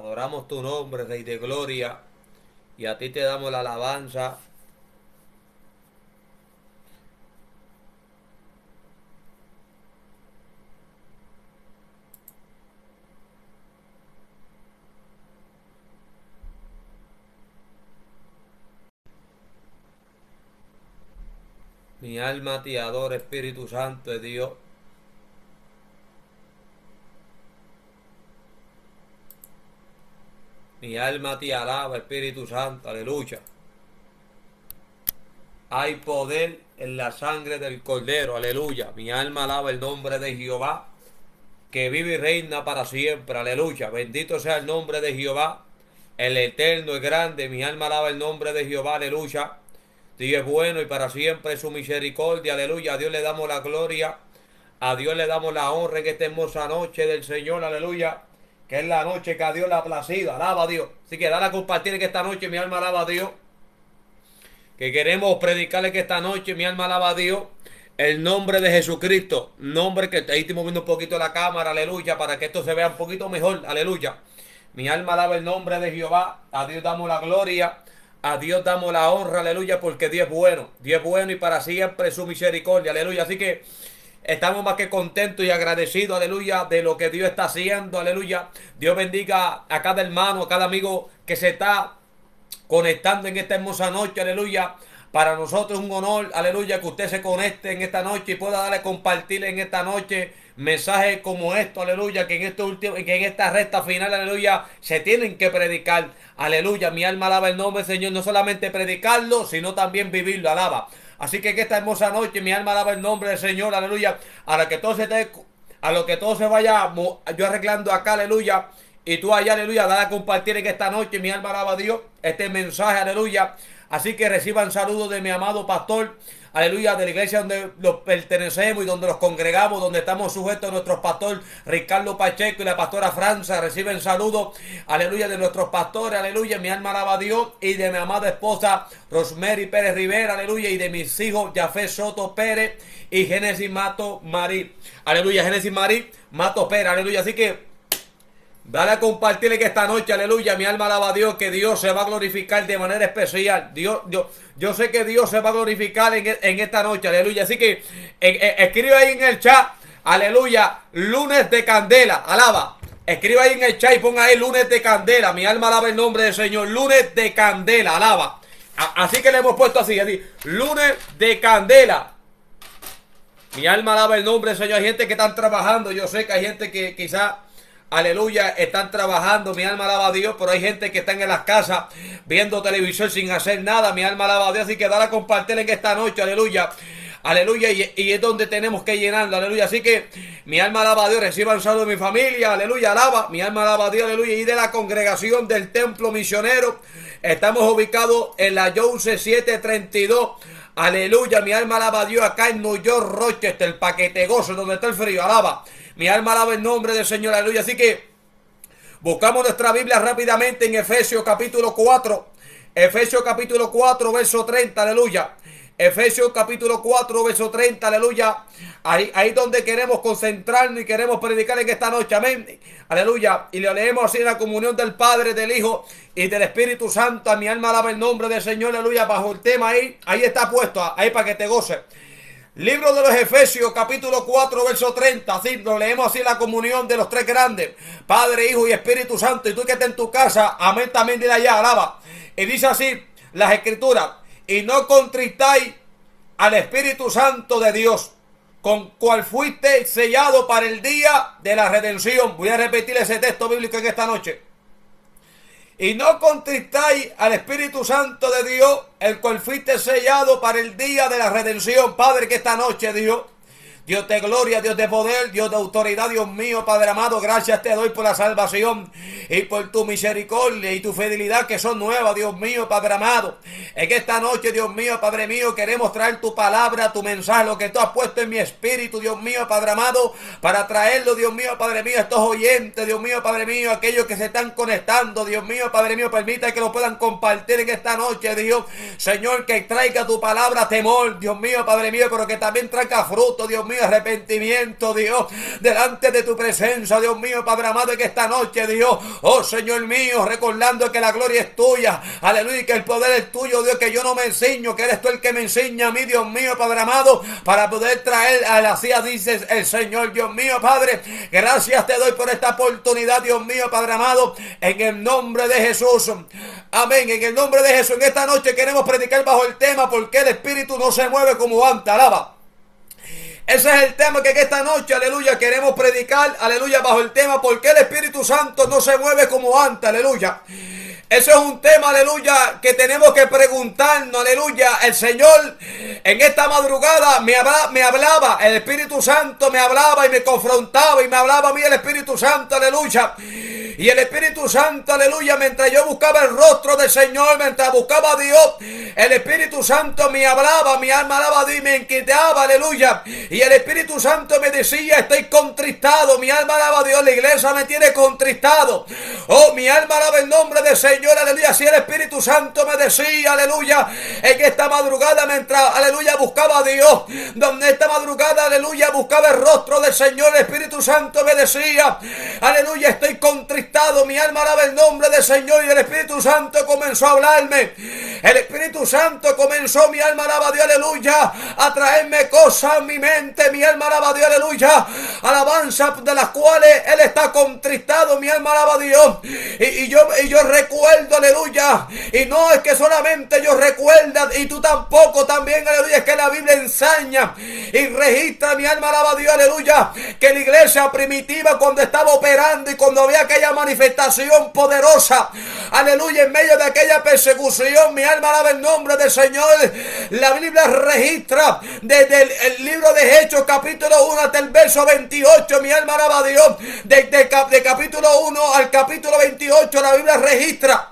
Adoramos tu nombre, Rey de Gloria, y a ti te damos la alabanza. Mi alma te adora, Espíritu Santo de Dios. Mi alma te alaba, Espíritu Santo, aleluya. Hay poder en la sangre del Cordero, aleluya. Mi alma alaba el nombre de Jehová, que vive y reina para siempre, aleluya. Bendito sea el nombre de Jehová, el eterno y grande. Mi alma alaba el nombre de Jehová, aleluya. Dios es bueno y para siempre es su misericordia, aleluya. A Dios le damos la gloria, a Dios le damos la honra en esta hermosa noche del Señor, aleluya. Que es la noche que a Dios le ha placido, alaba a Dios. Así que dale a compartir que esta noche mi alma alaba a Dios. Que queremos predicarle que esta noche mi alma alaba a Dios. El nombre de Jesucristo, nombre que ahí estoy moviendo un poquito la cámara, aleluya, para que esto se vea un poquito mejor, aleluya. Mi alma alaba el nombre de Jehová, a Dios damos la gloria, a Dios damos la honra, aleluya, porque Dios es bueno y para siempre su misericordia, aleluya. Así que estamos más que contentos y agradecidos, aleluya, de lo que Dios está haciendo, aleluya. Dios bendiga a cada hermano, a cada amigo que se está conectando en esta hermosa noche, aleluya. Para nosotros es un honor, aleluya, que usted se conecte en esta noche y pueda darle compartir en esta noche mensajes como esto, aleluya, que en esta recta final, aleluya, se tienen que predicar, aleluya. Mi alma alaba el nombre del Señor, no solamente predicarlo, sino también vivirlo, alaba. Así que en esta hermosa noche mi alma alaba el nombre del Señor, aleluya, a lo que todo se vaya yo arreglando acá, aleluya. Y tú allá, aleluya, dale a compartir en esta noche, mi alma alaba a Dios, este mensaje, aleluya. Así que reciban saludos de mi amado pastor, aleluya, de la iglesia donde los pertenecemos y donde los congregamos, donde estamos sujetos a nuestro pastor Ricardo Pacheco y la pastora Franza. Reciben saludos, aleluya, de nuestros pastores, aleluya, mi alma alaba a Dios, y de mi amada esposa Rosemary Pérez Rivera, aleluya, y de mis hijos Jafé Soto Pérez y Génesis Mato Marí, aleluya, Génesis Marí Mato Pérez, aleluya. Así que dale a compartirle que esta noche, aleluya, mi alma alaba a Dios, que Dios se va a glorificar de manera especial. Yo sé que Dios se va a glorificar en esta noche, aleluya. Así que escribe ahí en el chat, aleluya, lunes de candela, alaba. Escribe ahí en el chat y ponga ahí lunes de candela. Mi alma alaba el nombre del Señor, lunes de candela, alaba. Así que le hemos puesto así, lunes de candela. Mi alma alaba el nombre del Señor. Hay gente que están trabajando, yo sé que hay gente que quizá, aleluya, están trabajando, mi alma alaba a Dios, pero hay gente que están en las casas viendo televisión sin hacer nada, mi alma alaba a Dios. Así que dale a compartir en esta noche, aleluya, aleluya, y es donde tenemos que llenarlo, aleluya. Así que mi alma alaba a Dios, reciban saludo de mi familia, aleluya, alaba, mi alma alaba a Dios, aleluya, y de la congregación del templo misionero. Estamos ubicados en la Jones 732, aleluya, mi alma alaba a Dios, acá en New York, Rochester, para que te goces donde está el frío, alaba. Mi alma alaba el nombre del Señor, aleluya. Así que buscamos nuestra Biblia rápidamente en Efesios capítulo 4. Efesios capítulo 4, verso 30, aleluya. Efesios capítulo 4, verso 30, aleluya. Ahí donde queremos concentrarnos y queremos predicar en esta noche, amén. Aleluya. Y lo leemos así en la comunión del Padre, del Hijo y del Espíritu Santo. A mi alma alaba el nombre del Señor, aleluya. Bajo el tema ahí está puesto, ahí para que te goces. Libro de los Efesios, capítulo 4, verso 30, así lo leemos así, la comunión de los tres grandes, Padre, Hijo y Espíritu Santo. Y tú que estás en tu casa, amén, también dile allá, alaba. Y dice así las Escrituras: y no contristáis al Espíritu Santo de Dios, con cual fuiste sellado para el día de la redención. Voy a repetir ese texto bíblico en esta noche. Y no contristáis al Espíritu Santo de Dios, el cual fuiste sellado para el día de la redención. Padre, que esta noche, Dios de gloria, Dios de poder, Dios de autoridad, Dios mío, Padre amado, gracias te doy por la salvación y por tu misericordia y tu fidelidad que son nuevas, Dios mío, Padre amado. En esta noche, Dios mío, Padre mío, queremos traer tu palabra, tu mensaje, lo que tú has puesto en mi espíritu, Dios mío, Padre amado, para traerlo, Dios mío, Padre mío, a estos oyentes, Dios mío, Padre mío, aquellos que se están conectando, Dios mío, Padre mío, permita que lo puedan compartir en esta noche, Dios, Señor, que traiga tu palabra temor, Dios mío, Padre mío, pero que también traiga fruto, Dios mío, mío, arrepentimiento, Dios, delante de tu presencia, Dios mío, Padre amado, en esta noche, Dios, oh Señor mío, recordando que la gloria es tuya, aleluya, y que el poder es tuyo, Dios, que yo no me enseño, que eres tú el que me enseña a mí, Dios mío, Padre amado, para poder traer a la silla, dices el Señor, Dios mío, Padre, gracias te doy por esta oportunidad, Dios mío, Padre amado, en el nombre de Jesús, amén, en el nombre de Jesús. En esta noche queremos predicar bajo el tema ¿por qué el Espíritu no se mueve como antes? Alaba. Ese es el tema que en esta noche, aleluya, queremos predicar, aleluya, bajo el tema ¿por qué el Espíritu Santo no se mueve como antes? Aleluya. Ese es un tema, aleluya, que tenemos que preguntarnos, aleluya. El Señor en esta madrugada me hablaba, el Espíritu Santo me hablaba y me confrontaba y me hablaba a mí el Espíritu Santo, aleluya. Y el Espíritu Santo, aleluya, mientras yo buscaba el rostro del Señor, mientras buscaba a Dios, el Espíritu Santo me hablaba, mi alma alaba a Dios y me inquietaba, aleluya. Y el Espíritu Santo me decía, estoy contristado, mi alma alaba a Dios, la iglesia me tiene contristado. Oh, mi alma alaba el nombre del Señor, aleluya. Si el Espíritu Santo me decía, aleluya, en esta madrugada mientras, aleluya, buscaba a Dios, donde esta madrugada, aleluya, buscaba el rostro del Señor, el Espíritu Santo me decía, aleluya, estoy contristado. Mi alma alaba el nombre del Señor y el Espíritu Santo comenzó a hablarme. El Espíritu Santo comenzó, mi alma alaba a Dios, aleluya, a traerme cosas en mi mente, mi alma alaba a Dios, aleluya, alabanzas de las cuales Él está contristado, mi alma alaba a Dios. Y yo recuerdo, aleluya, y no es que solamente yo recuerdo, y tú tampoco también, aleluya, es que la Biblia enseña y registra, mi alma alaba a Dios, aleluya, que la iglesia primitiva cuando estaba operando y cuando había aquella manifestación poderosa, aleluya, en medio de aquella persecución, mi alma alaba el nombre del Señor. La Biblia registra desde el libro de Hechos capítulo 1 hasta el verso 28, mi alma alaba a Dios, de capítulo 1 al capítulo 28 la Biblia registra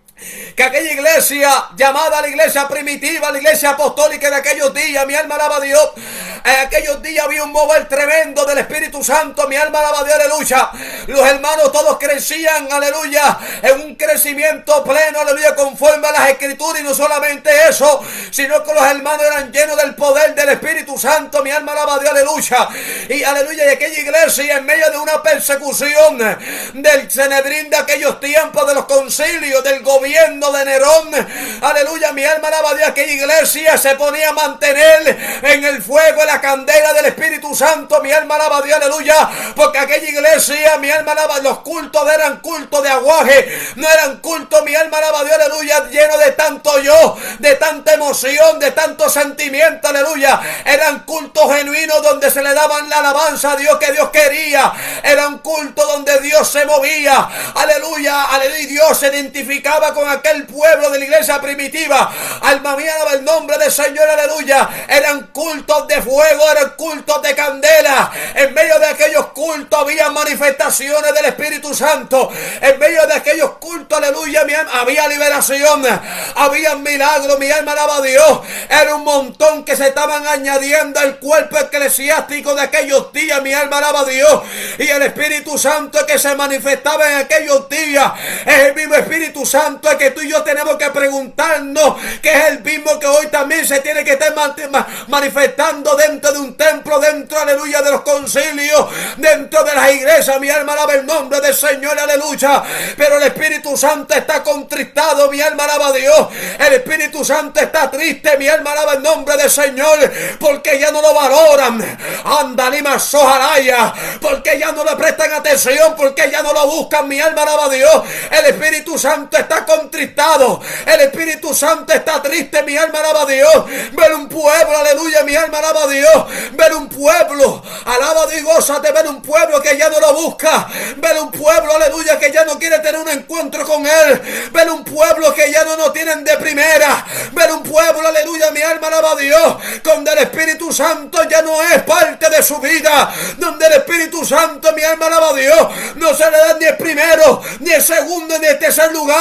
que aquella iglesia llamada la iglesia primitiva, la iglesia apostólica de aquellos días, mi alma alaba a Dios, en aquellos días había un mover tremendo del Espíritu Santo, mi alma alaba a Dios, aleluya. Los hermanos todos crecían, aleluya, en un crecimiento pleno, aleluya, conforme a las Escrituras, y no solamente eso, sino que los hermanos eran llenos del poder del Espíritu Santo, mi alma alaba a Dios, aleluya. Y aleluya, y aquella iglesia en medio de una persecución del Sanedrín de aquellos tiempos, de los concilios, del gobierno de Nerón, aleluya, mi alma alaba a Dios, aquella iglesia se ponía a mantener en el fuego, en la candela del Espíritu Santo, mi alma alaba a Dios, aleluya, porque aquella iglesia, mi alma alaba, los cultos eran cultos de aguaje, no eran cultos, mi alma alaba a Dios, aleluya, lleno de tanto yo, de tanta emoción, de tanto sentimiento, aleluya, eran cultos genuinos donde se le daban la alabanza a Dios que Dios quería, era un culto donde Dios se movía, aleluya, aleluya, y Dios se identificaba con aquel pueblo de la iglesia primitiva, alma mía alaba el nombre del Señor, aleluya, eran cultos de fuego, eran cultos de candela, en medio de aquellos cultos había manifestaciones del Espíritu Santo, en medio de aquellos cultos, aleluya, mi alma, había liberación, había milagros, mi alma alaba a Dios, era un montón que se estaban añadiendo al cuerpo eclesiástico de aquellos días, mi alma alaba a Dios, y el Espíritu Santo que se manifestaba en aquellos días, es el mismo Espíritu Santo que tú y yo tenemos que preguntarnos, que es el mismo que hoy también se tiene que estar manifestando dentro de un templo, dentro, aleluya, de los concilios, dentro de las iglesias, mi alma alaba el nombre del Señor, aleluya, pero el Espíritu Santo está contristado, mi alma alaba a Dios, el Espíritu Santo está triste, mi alma alaba el nombre del Señor, porque ya no lo valoran, andalima sojaraya, porque ya no le prestan atención, porque ya no lo buscan, mi alma alaba a Dios, el Espíritu Santo está contristado, el Espíritu Santo está triste, mi alma alaba a Dios, ver un pueblo, aleluya, mi alma alaba a Dios, ver un pueblo, alaba a Dios, gózate, ver un pueblo que ya no lo busca, ver un pueblo, aleluya, que ya no quiere tener un encuentro con Él, ver un pueblo que ya no nos tienen de primera, ver un pueblo, aleluya, mi alma alaba a Dios, donde el Espíritu Santo ya no es parte de su vida, donde el Espíritu Santo, mi alma alaba a Dios, no se le da ni el primero, ni el segundo, ni el tercer lugar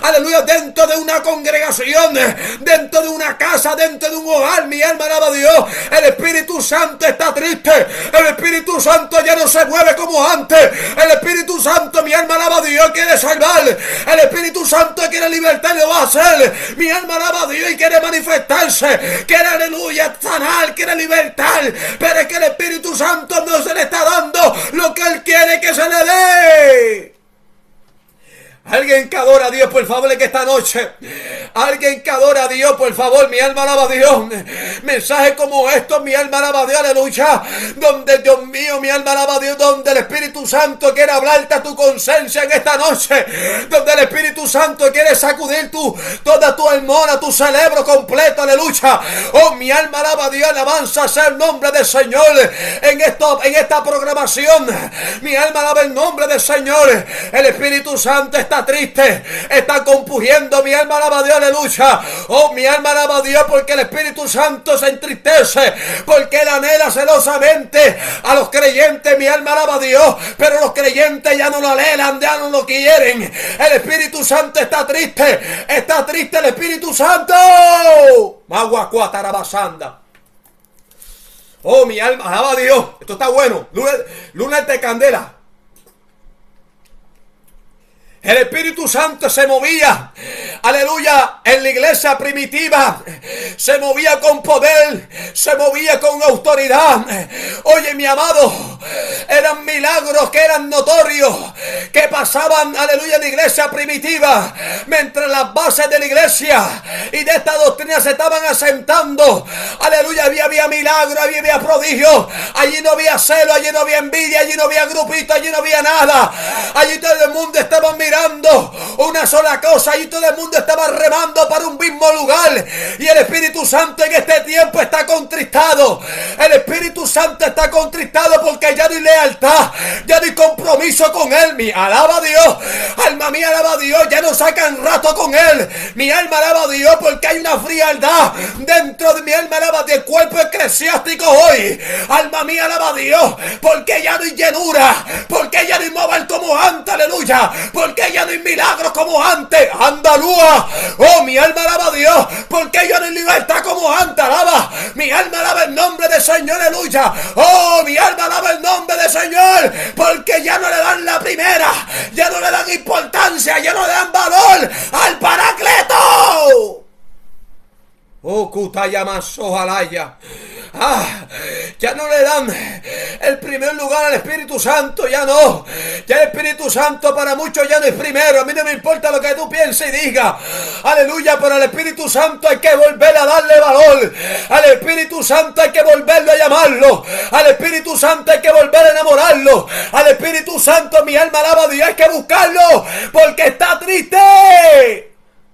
aleluya, dentro de una congregación, dentro de una casa, dentro de un hogar. Mi alma alaba a Dios. El Espíritu Santo está triste. El Espíritu Santo ya no se mueve como antes. El Espíritu Santo, mi alma alaba a Dios, quiere salvar. El Espíritu Santo quiere libertar y lo va a hacer. Mi alma alaba a Dios y quiere manifestarse. Quiere, aleluya, sanar, quiere libertar. Pero es que el Espíritu Santo no se le está dando lo que Él quiere que se le dé. Alguien que adora a Dios, por favor, en esta noche. Alguien que adora a Dios, por favor, mi alma alaba a Dios. Mensajes como estos, mi alma alaba a Dios, aleluya. Donde, Dios mío, mi alma alaba a Dios, donde el Espíritu Santo quiere hablarte a tu conciencia en esta noche. Donde el Espíritu Santo quiere sacudir toda tu hormona, tu cerebro completo, aleluya. Oh, mi alma alaba a Dios, alabanza sea el nombre del Señor. En esta programación, mi alma alaba el nombre del Señor. El Espíritu Santo está triste, está compungiendo, mi alma alaba a Dios, aleluya. Oh, mi alma alaba a Dios porque el Espíritu Santo se entristece, porque Él anhela celosamente a los creyentes, mi alma alaba a Dios, pero los creyentes ya no lo anhelan, ya no lo quieren. El Espíritu Santo está triste el Espíritu Santo. Maguacuatarabasanda. Oh, mi alma alaba a Dios. Esto está bueno. Lunes de candela. El Espíritu Santo se movía, aleluya, en la iglesia primitiva. Se movía con poder, se movía con autoridad. Oye, mi amado, eran milagros que eran notorios, que pasaban, aleluya, en la iglesia primitiva. Mientras las bases de la iglesia y de esta doctrina se estaban asentando, aleluya, había milagros, había prodigios. Allí no había celo, allí no había envidia, allí no había grupito, allí no había nada. Allí todo el mundo estaba mirando una sola cosa y todo el mundo estaba remando para un mismo lugar. Y el Espíritu Santo en este tiempo está contristado. El Espíritu Santo está contristado porque ya no hay lealtad, ya no hay compromiso con Él. Mi alaba a Dios, alma mía alaba a Dios, ya no sacan rato con Él. Mi alma alaba a Dios porque hay una frialdad dentro de mi alma alaba a Dios, el cuerpo eclesiástico hoy. Alma mía alaba a Dios porque ya no hay llenura, porque ya no hay mover como antes, aleluya, porque ya no hay milagros como antes. Andalúa. Oh, mi alma alaba a Dios porque ya no hay libertad como antes. Alaba. Mi alma alaba el nombre del Señor, aleluya. Oh, mi alma alaba el nombre del Señor porque ya no le dan la primera, ya no le dan importancia, ya no le dan valor al Paracleto. Oh, Kutayamaso Jalaya. Ya no le dan el primer lugar al Espíritu Santo, ya no. Ya el Espíritu Santo para muchos ya no es primero. A mí no me importa lo que tú pienses y digas, aleluya, pero al Espíritu Santo hay que volver a darle valor. Al Espíritu Santo hay que volverlo a llamarlo. Al Espíritu Santo hay que volver a enamorarlo. Al Espíritu Santo, mi alma alaba a Dios, hay que buscarlo porque está triste.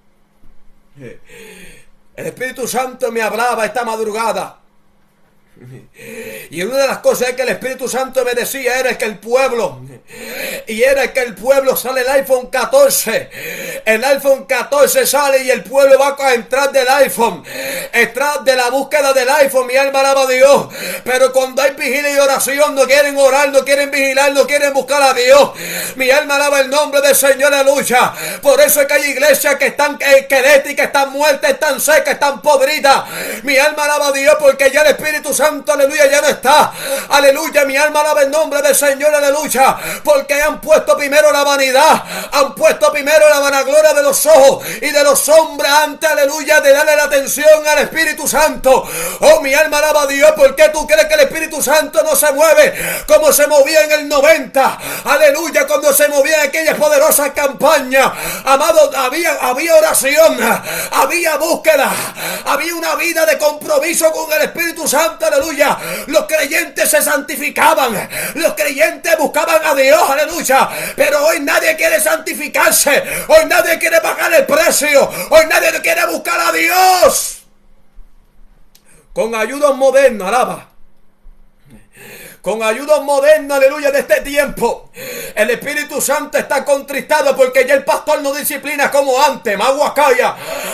El Espíritu Santo me hablaba esta madrugada. Y una de las cosas que el Espíritu Santo me decía era que el pueblo, sale el iPhone 14. El iPhone 14 sale y el pueblo va a entrar del iPhone, detrás de la búsqueda del iPhone. Mi alma alaba a Dios. Pero cuando hay vigilia y oración, no quieren orar, no quieren vigilar, no quieren buscar a Dios. Mi alma alaba el nombre del Señor, aleluya. Por eso es que hay iglesias que están esqueléticas, están muertas, están secas, están podridas. Mi alma alaba a Dios porque ya el Espíritu Santo, aleluya, ya no está. Aleluya, mi alma alaba el nombre del Señor, aleluya. Porque han puesto primero la vanidad, han puesto primero la vanagloria de los ojos y de los hombres antes, aleluya, de darle la atención al Espíritu Santo. Oh, mi alma alaba a Dios. ¿Por qué tú crees que el Espíritu Santo no se mueve como se movía en el 90? Aleluya, cuando se movía en aquellas poderosas campañas. Amado, había oración, había búsqueda, había una vida de compromiso con el Espíritu Santo, aleluya. Los creyentes se santificaban, los creyentes buscaban a Dios, aleluya. Pero hoy nadie quiere santificarse, hoy nadie quiere pagar el precio, hoy nadie quiere buscar a Dios. Con ayudas modernas, alaba. Con ayudas modernas, aleluya, de este tiempo. El Espíritu Santo está contristado porque ya el pastor no disciplina como antes. Maguacaya.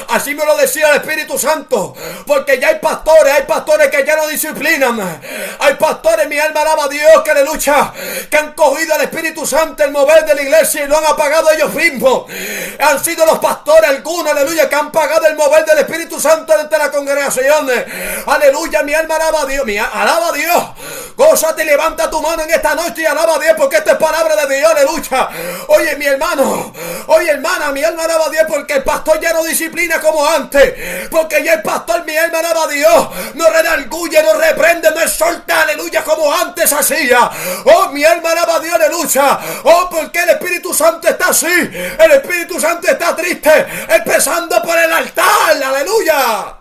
Así me lo decía el Espíritu Santo. Porque ya hay pastores que ya no disciplinan. Hay pastores, mi alma alaba a Dios, que aleluya, que han cogido al Espíritu Santo, el mover de la iglesia, y lo han apagado ellos mismos. Han sido los pastores, algunos, aleluya, que han pagado el mover del Espíritu Santo entre las congregaciones. Aleluya, mi alma alaba a Dios, alaba a Dios. Gózate y levanta tu mano en esta noche y alaba a Dios, porque esta es palabra de Dios, aleluya. Oye, mi hermano, oye, hermana, mi alma alaba a Dios, porque el pastor ya no disciplina como antes. Porque ya el pastor, mi alma alaba a Dios, no redarguye, no reprende, no exhorta, aleluya, como antes hacía. Oh, mi alma alaba a Dios, aleluya. Oh, porque el Espíritu Santo está así. El Espíritu Santo está triste, empezando por el altar, aleluya.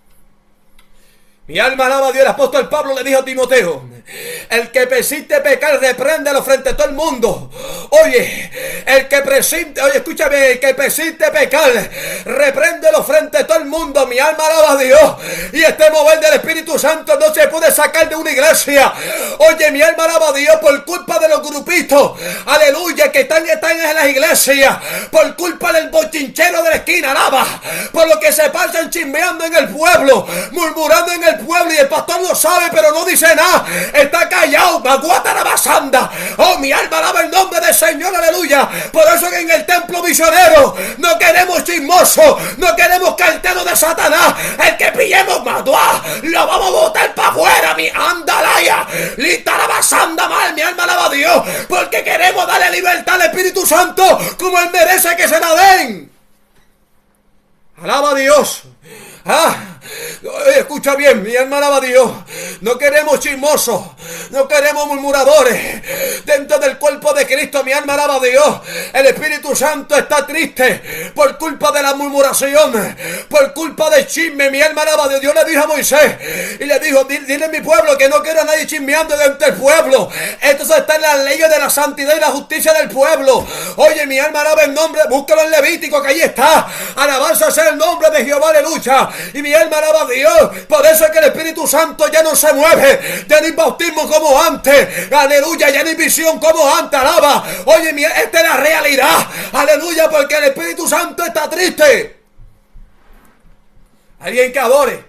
Mi alma alaba a Dios. El apóstol Pablo le dijo a Timoteo: el que persiste pecar, repréndelo frente a todo el mundo. Oye, el que persiste, oye, escúchame, el que persiste pecar, repréndelo frente a todo el mundo. Mi alma alaba a Dios. Y este mover del Espíritu Santo no se puede sacar de una iglesia. Oye, mi alma alaba a Dios, por culpa de los grupitos, aleluya, que están en las iglesias, por culpa del bochinchero de la esquina, alaba, por lo que se pasan chismeando en el pueblo, murmurando en el pueblo, y el pastor lo sabe, pero no dice nada. Está callado, maguata la basanda. Oh, mi alma alaba el nombre del Señor, aleluya. Por eso que en el templo misionero no queremos chismosos, no queremos carteros de Satanás. El que pillemos maduá, lo vamos a botar para afuera, mi andalaya. Lista la basanda mal, mi alma alaba a Dios, porque queremos darle libertad al Espíritu Santo como Él merece que se la den. Alaba a Dios. Escucha bien, mi alma alaba a Dios. No queremos chismosos, no queremos murmuradores dentro del cuerpo de Cristo. Mi alma alaba a Dios. El Espíritu Santo está triste por culpa de la murmuración, por culpa del chisme. Mi alma alaba a Dios. Dios le dijo a Moisés y le dijo: dile a mi pueblo que no quiero a nadie chismeando dentro del pueblo. Entonces está en las leyes de la santidad y la justicia del pueblo. Oye, mi alma alaba el nombre, búscalo en Levítico, que ahí está. Alabanza sea el nombre de Jehová, aleluya. Y mi alma alaba a Dios. Por eso es que el Espíritu Santo ya no se mueve, ya no hay bautismo como antes, aleluya, ya no hay visión como antes, alaba. Oye, esta es la realidad, aleluya, porque el Espíritu Santo está triste. Alguien que adore,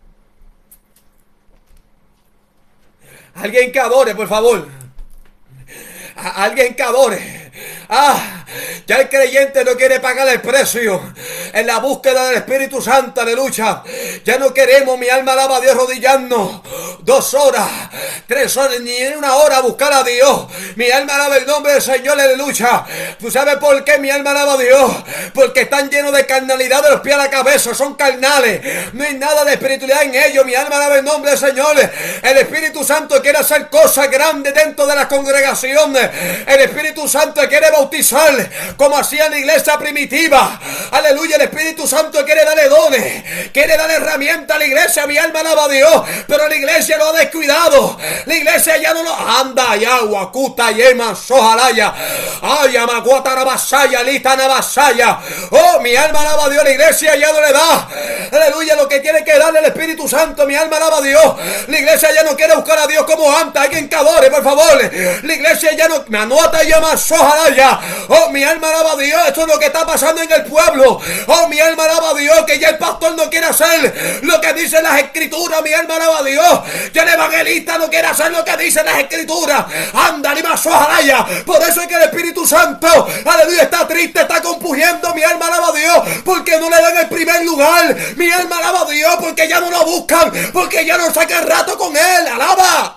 alguien que adore, por favor, alguien que adore. Ya el creyente no quiere pagar el precio en la búsqueda del Espíritu Santo, aleluya. Ya no queremos, mi alma alaba a Dios, arrodillarnos 2 horas, 3 horas, ni en 1 hora buscar a Dios. Mi alma alaba el nombre del Señor, aleluya. ¿Tú sabes por qué mi alma alaba a Dios? Porque están llenos de carnalidad de los pies a la cabeza, son carnales, no hay nada de espiritualidad en ellos. Mi alma alaba el nombre del Señor. El Espíritu Santo quiere hacer cosas grandes dentro de las congregaciones. El Espíritu Santo quiere bautizar como hacía la iglesia primitiva, aleluya. El Espíritu Santo quiere darle dones, quiere darle herramientas a la iglesia. Mi alma alaba a Dios, pero la iglesia lo ha descuidado. La iglesia ya no lo anda, ya guacuta yema sojalaya, ay amaguata navasaya, lita navasaya. Oh, mi alma alaba a Dios, la iglesia ya no le da, aleluya, lo que tiene que darle el Espíritu Santo. Mi alma alaba a Dios. La iglesia ya no quiere buscar a Dios como antes. Alguien que adore, por favor. La iglesia ya no me anota llama sojalaya. Oh, mi alma alaba a Dios. Esto es lo que está pasando en el pueblo. Oh, mi alma alaba a Dios, que ya el pastor no quiere hacer lo que dicen las escrituras. Mi alma alaba a Dios. Ya el evangelista no quiere hacer lo que dicen las escrituras. Anda, ni más ojalá. Por eso es que el Espíritu Santo, aleluya, está triste, está compugiendo. Mi alma alaba a Dios, porque no le dan el primer lugar. Mi alma alaba a Dios, porque ya no lo buscan, porque ya no sacan rato con él. Alaba.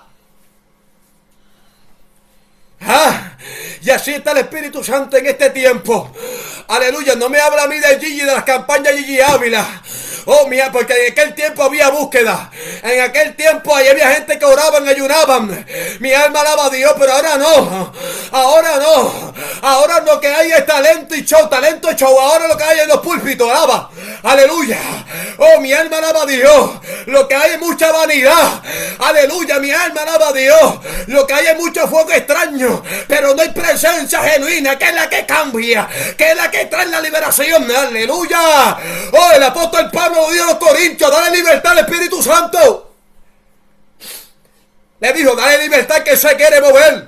Y así está el Espíritu Santo en este tiempo. Aleluya, no me habla a mí de Gigi, de las campañas Gigi Ávila. Oh, mía, porque en aquel tiempo había búsqueda. En aquel tiempo ahí había gente que oraban, ayunaban. Mi alma alaba a Dios, pero ahora no. Ahora no. Ahora lo que hay es talento y show, talento y show. Ahora lo que hay en los púlpitos, alaba. Aleluya. Oh, mi alma alaba a Dios. Lo que hay es mucha vanidad. Aleluya, mi alma alaba a Dios. Lo que hay es mucho fuego extraño, pero no hay presencia genuina, que es la que cambia, que es la que trae la liberación. Aleluya. Oh, el apóstol Pablo lo dijo a los corintios: dale libertad al Espíritu Santo. Le dijo: dale libertad, que se quiere mover.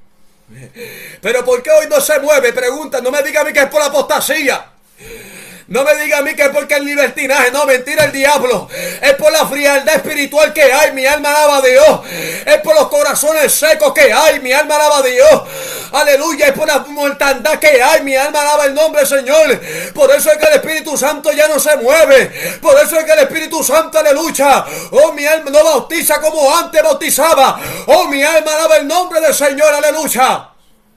Pero ¿por qué hoy no se mueve? Pregunta, no me diga a mí que es por la apostasía. No me diga a mí que es porque el libertinaje, no, mentira el diablo. Es por la frialdad espiritual que hay, mi alma alaba a Dios. Es por los corazones secos que hay, mi alma alaba a Dios. Aleluya, es por la mortandad que hay, mi alma alaba el nombre del Señor. Por eso es que el Espíritu Santo ya no se mueve. Por eso es que el Espíritu Santo, aleluya, oh, mi alma no bautiza como antes bautizaba. Oh, mi alma alaba el nombre del Señor, aleluya.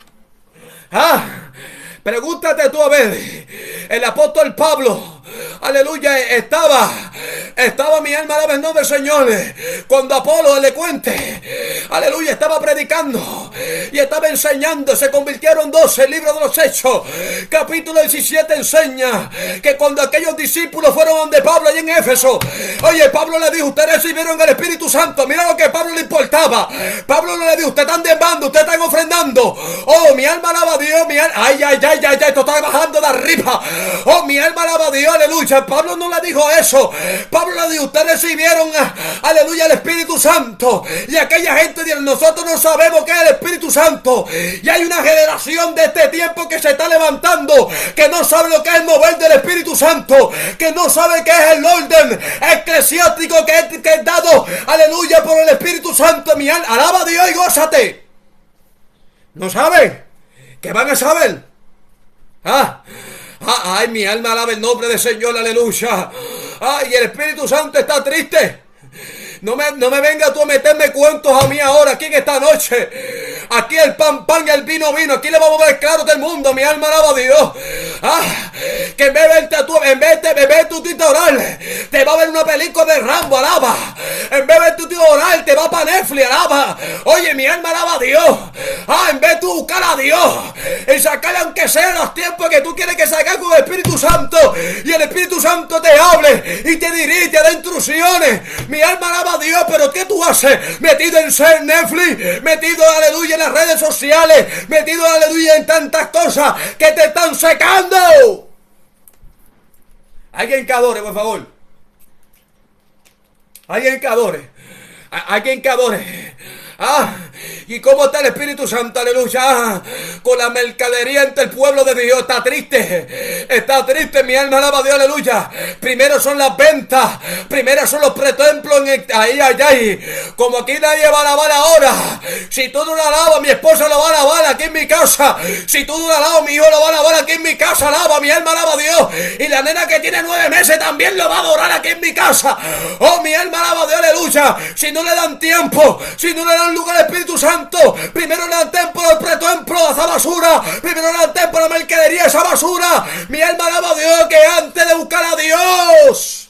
Pregúntate tú a ver, el apóstol Pablo, aleluya, estaba mi alma alaba el nombre del Señor, cuando Apolo elocuente, aleluya, estaba predicando y estaba enseñando, se convirtieron 12, el libro de los Hechos, capítulo 17 enseña que cuando aquellos discípulos fueron donde Pablo allí en Éfeso, oye, Pablo le dijo, ustedes recibieron el Espíritu Santo, mira lo que a Pablo le importaba. Pablo no le dijo, ustedes están demandando, ustedes están ofrendando, oh, mi alma alaba a Dios, mi alma, ay, esto está bajando de arriba, oh, mi alma alaba a Dios, aleluya. Pablo no le dijo eso, Pablo le dijo, ustedes recibieron, aleluya, el Espíritu Santo, y aquella gente dice, nosotros no sabemos qué es el Espíritu Santo, y hay una generación de este tiempo que se está levantando, que no sabe lo que es el mover del Espíritu Santo, que no sabe qué es el orden eclesiástico que es dado, aleluya, por el Espíritu Santo. Mi alma, alaba a Dios y gózate. ¿No saben? ¿Qué van a saber? Ay, mi alma alaba el nombre del Señor, aleluya. Ay, el Espíritu Santo está triste. No me venga tú a meterme cuentos a mí ahora, aquí en esta noche. Aquí el pan y el vino. Aquí le vamos a ver claro del mundo. Mi alma alaba a Dios. Que en vez de beber tu tito oral, te va a ver una película de Rambo, alaba. En vez de tu tito oral, te va para Netflix, alaba. Oye, mi alma alaba a Dios. En vez de tú buscar a Dios y sacarle aunque sea los tiempos que tú quieres que salga con el Espíritu Santo, y el Espíritu Santo te hable y te dirige, te da instrucciones. Mi alma alaba a Dios, pero ¿qué tú haces? Metido en Netflix, metido, aleluya, en las redes sociales, metido, aleluya, en tantas cosas que te están secando. Alguien que adore, por favor. Alguien que adore. Alguien que adore. ¿Y cómo está el Espíritu Santo? Aleluya. Con la mercadería entre el pueblo de Dios. Está triste, mi alma alaba a Dios, aleluya. Primero son las ventas, primero son los pretemplos ahí. Como aquí nadie va a alabar ahora. Si tú no la alabas, mi esposa lo va a alabar aquí en mi casa. Si tú no la alabas, mi hijo lo va a alabar aquí en mi casa. Alaba, mi alma alaba a Dios. Y la nena que tiene 9 meses también lo va a adorar aquí en mi casa. Oh, mi alma alaba a Dios, aleluya. Si no le dan tiempo, si no le dan lugar al Espíritu Santo, primero le dan tiempo al pretemplo, a esa basura. Primero le dan tiempo a la mercadería, esa basura. Mi alma alaba a Dios, que antes de buscar a Dios.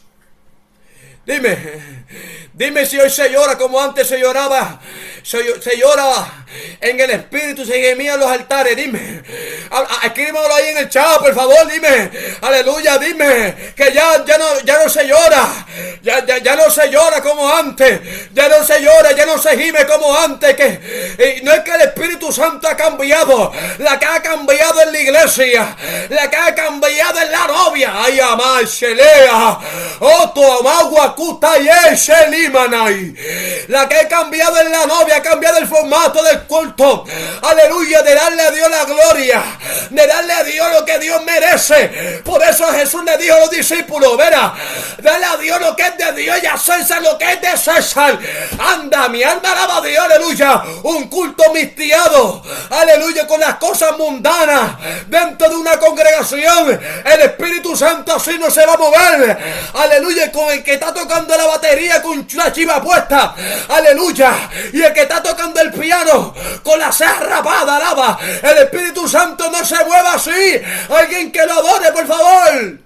Dime si hoy se llora como antes se lloraba. Se llora en el Espíritu, se gemía en los altares. Dime, escríbelo ahí en el chat, por favor. Dime, aleluya, dime que ya no se llora. Ya no se llora como antes. Ya no se llora, ya no se gime como antes. Y no es que el Espíritu Santo ha cambiado. La que ha cambiado es la iglesia. La que ha cambiado es la novia. Ay, amá, Shelea. Oto, amagua, kuta, Shelimanai. La que ha cambiado es la novia. Ha cambiado el formato del culto, aleluya, de darle a Dios la gloria, de darle a Dios lo que Dios merece. Por eso Jesús le dijo a los discípulos, verá, dale a Dios lo que es de Dios y a César lo que es de César. Anda, mi alma alaba a Dios, aleluya. Un culto mistiado, aleluya, con las cosas mundanas dentro de una congregación. El Espíritu Santo así no se va a mover, aleluya, con el que está tocando la batería con la chiva puesta, aleluya, y el que está tocando el piano con la ceja rapada, alaba. El Espíritu Santo no se mueva así. Alguien que lo adore, por favor.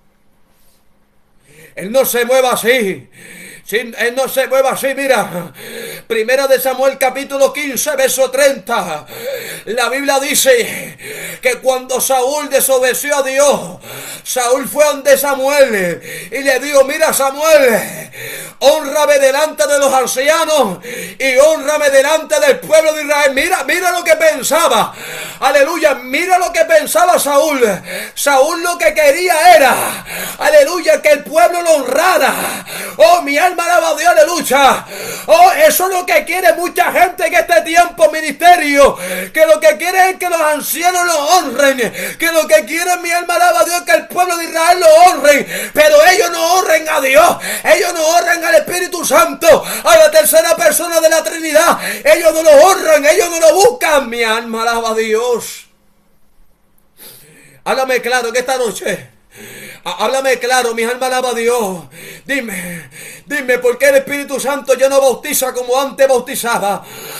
Él no se mueva así. Él no se mueva así, mira. Primera de Samuel capítulo 15, verso 30. La Biblia dice que cuando Saúl desobedeció a Dios, Saúl fue donde Samuel y le dijo, mira Samuel, hónrame delante de los ancianos y hónrame delante del pueblo de Israel. Mira lo que pensaba. Aleluya, mira lo que pensaba Saúl. Saúl lo que quería era, aleluya, que el pueblo lo honrara. Oh, mi alma alaba a Dios, aleluya. Oh, eso es lo que quiere mucha gente en este tiempo, ministerio. Que lo que quiere es que los ancianos lo honren. Que lo que quiere, mi alma alaba a Dios, que el pueblo de Israel lo honren. Pero ellos no honren a Dios. Ellos no honran al Espíritu Santo, a la tercera persona de la Trinidad. Ellos no lo honran, ellos no lo buscan. Mi alma alaba a Dios. Háblame claro que esta noche, háblame claro, mi alma alaba a Dios. Dime por qué el Espíritu Santo ya no bautiza como antes bautizaba.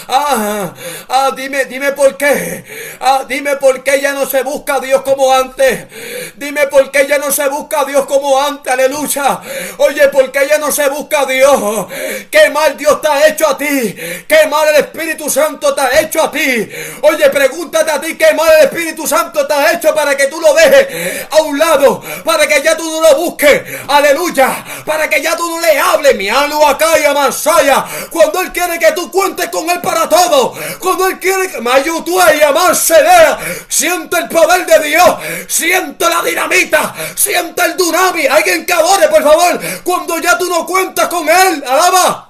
Dime por qué. Dime por qué ya no se busca a Dios como antes. Dime por qué ya no se busca a Dios como antes, aleluya. Oye, ¿por qué ya no se busca a Dios? Qué mal Dios te ha hecho a ti. Qué mal el Espíritu Santo te ha hecho a ti. Oye, pregúntate a ti qué mal el Espíritu Santo te ha hecho para que tú lo dejes a un lado, para que ya tú no lo busques, aleluya, para que ya tú no le hables, mi alma acá y amansaya, cuando Él quiere que tú cuentes con Él para todo, cuando Él quiere que mayutúa y amansea. Siento el poder de Dios, siento la dinamita, siento el tsunami. Alguien que adore, por favor, cuando ya tú no cuentas con Él, alaba.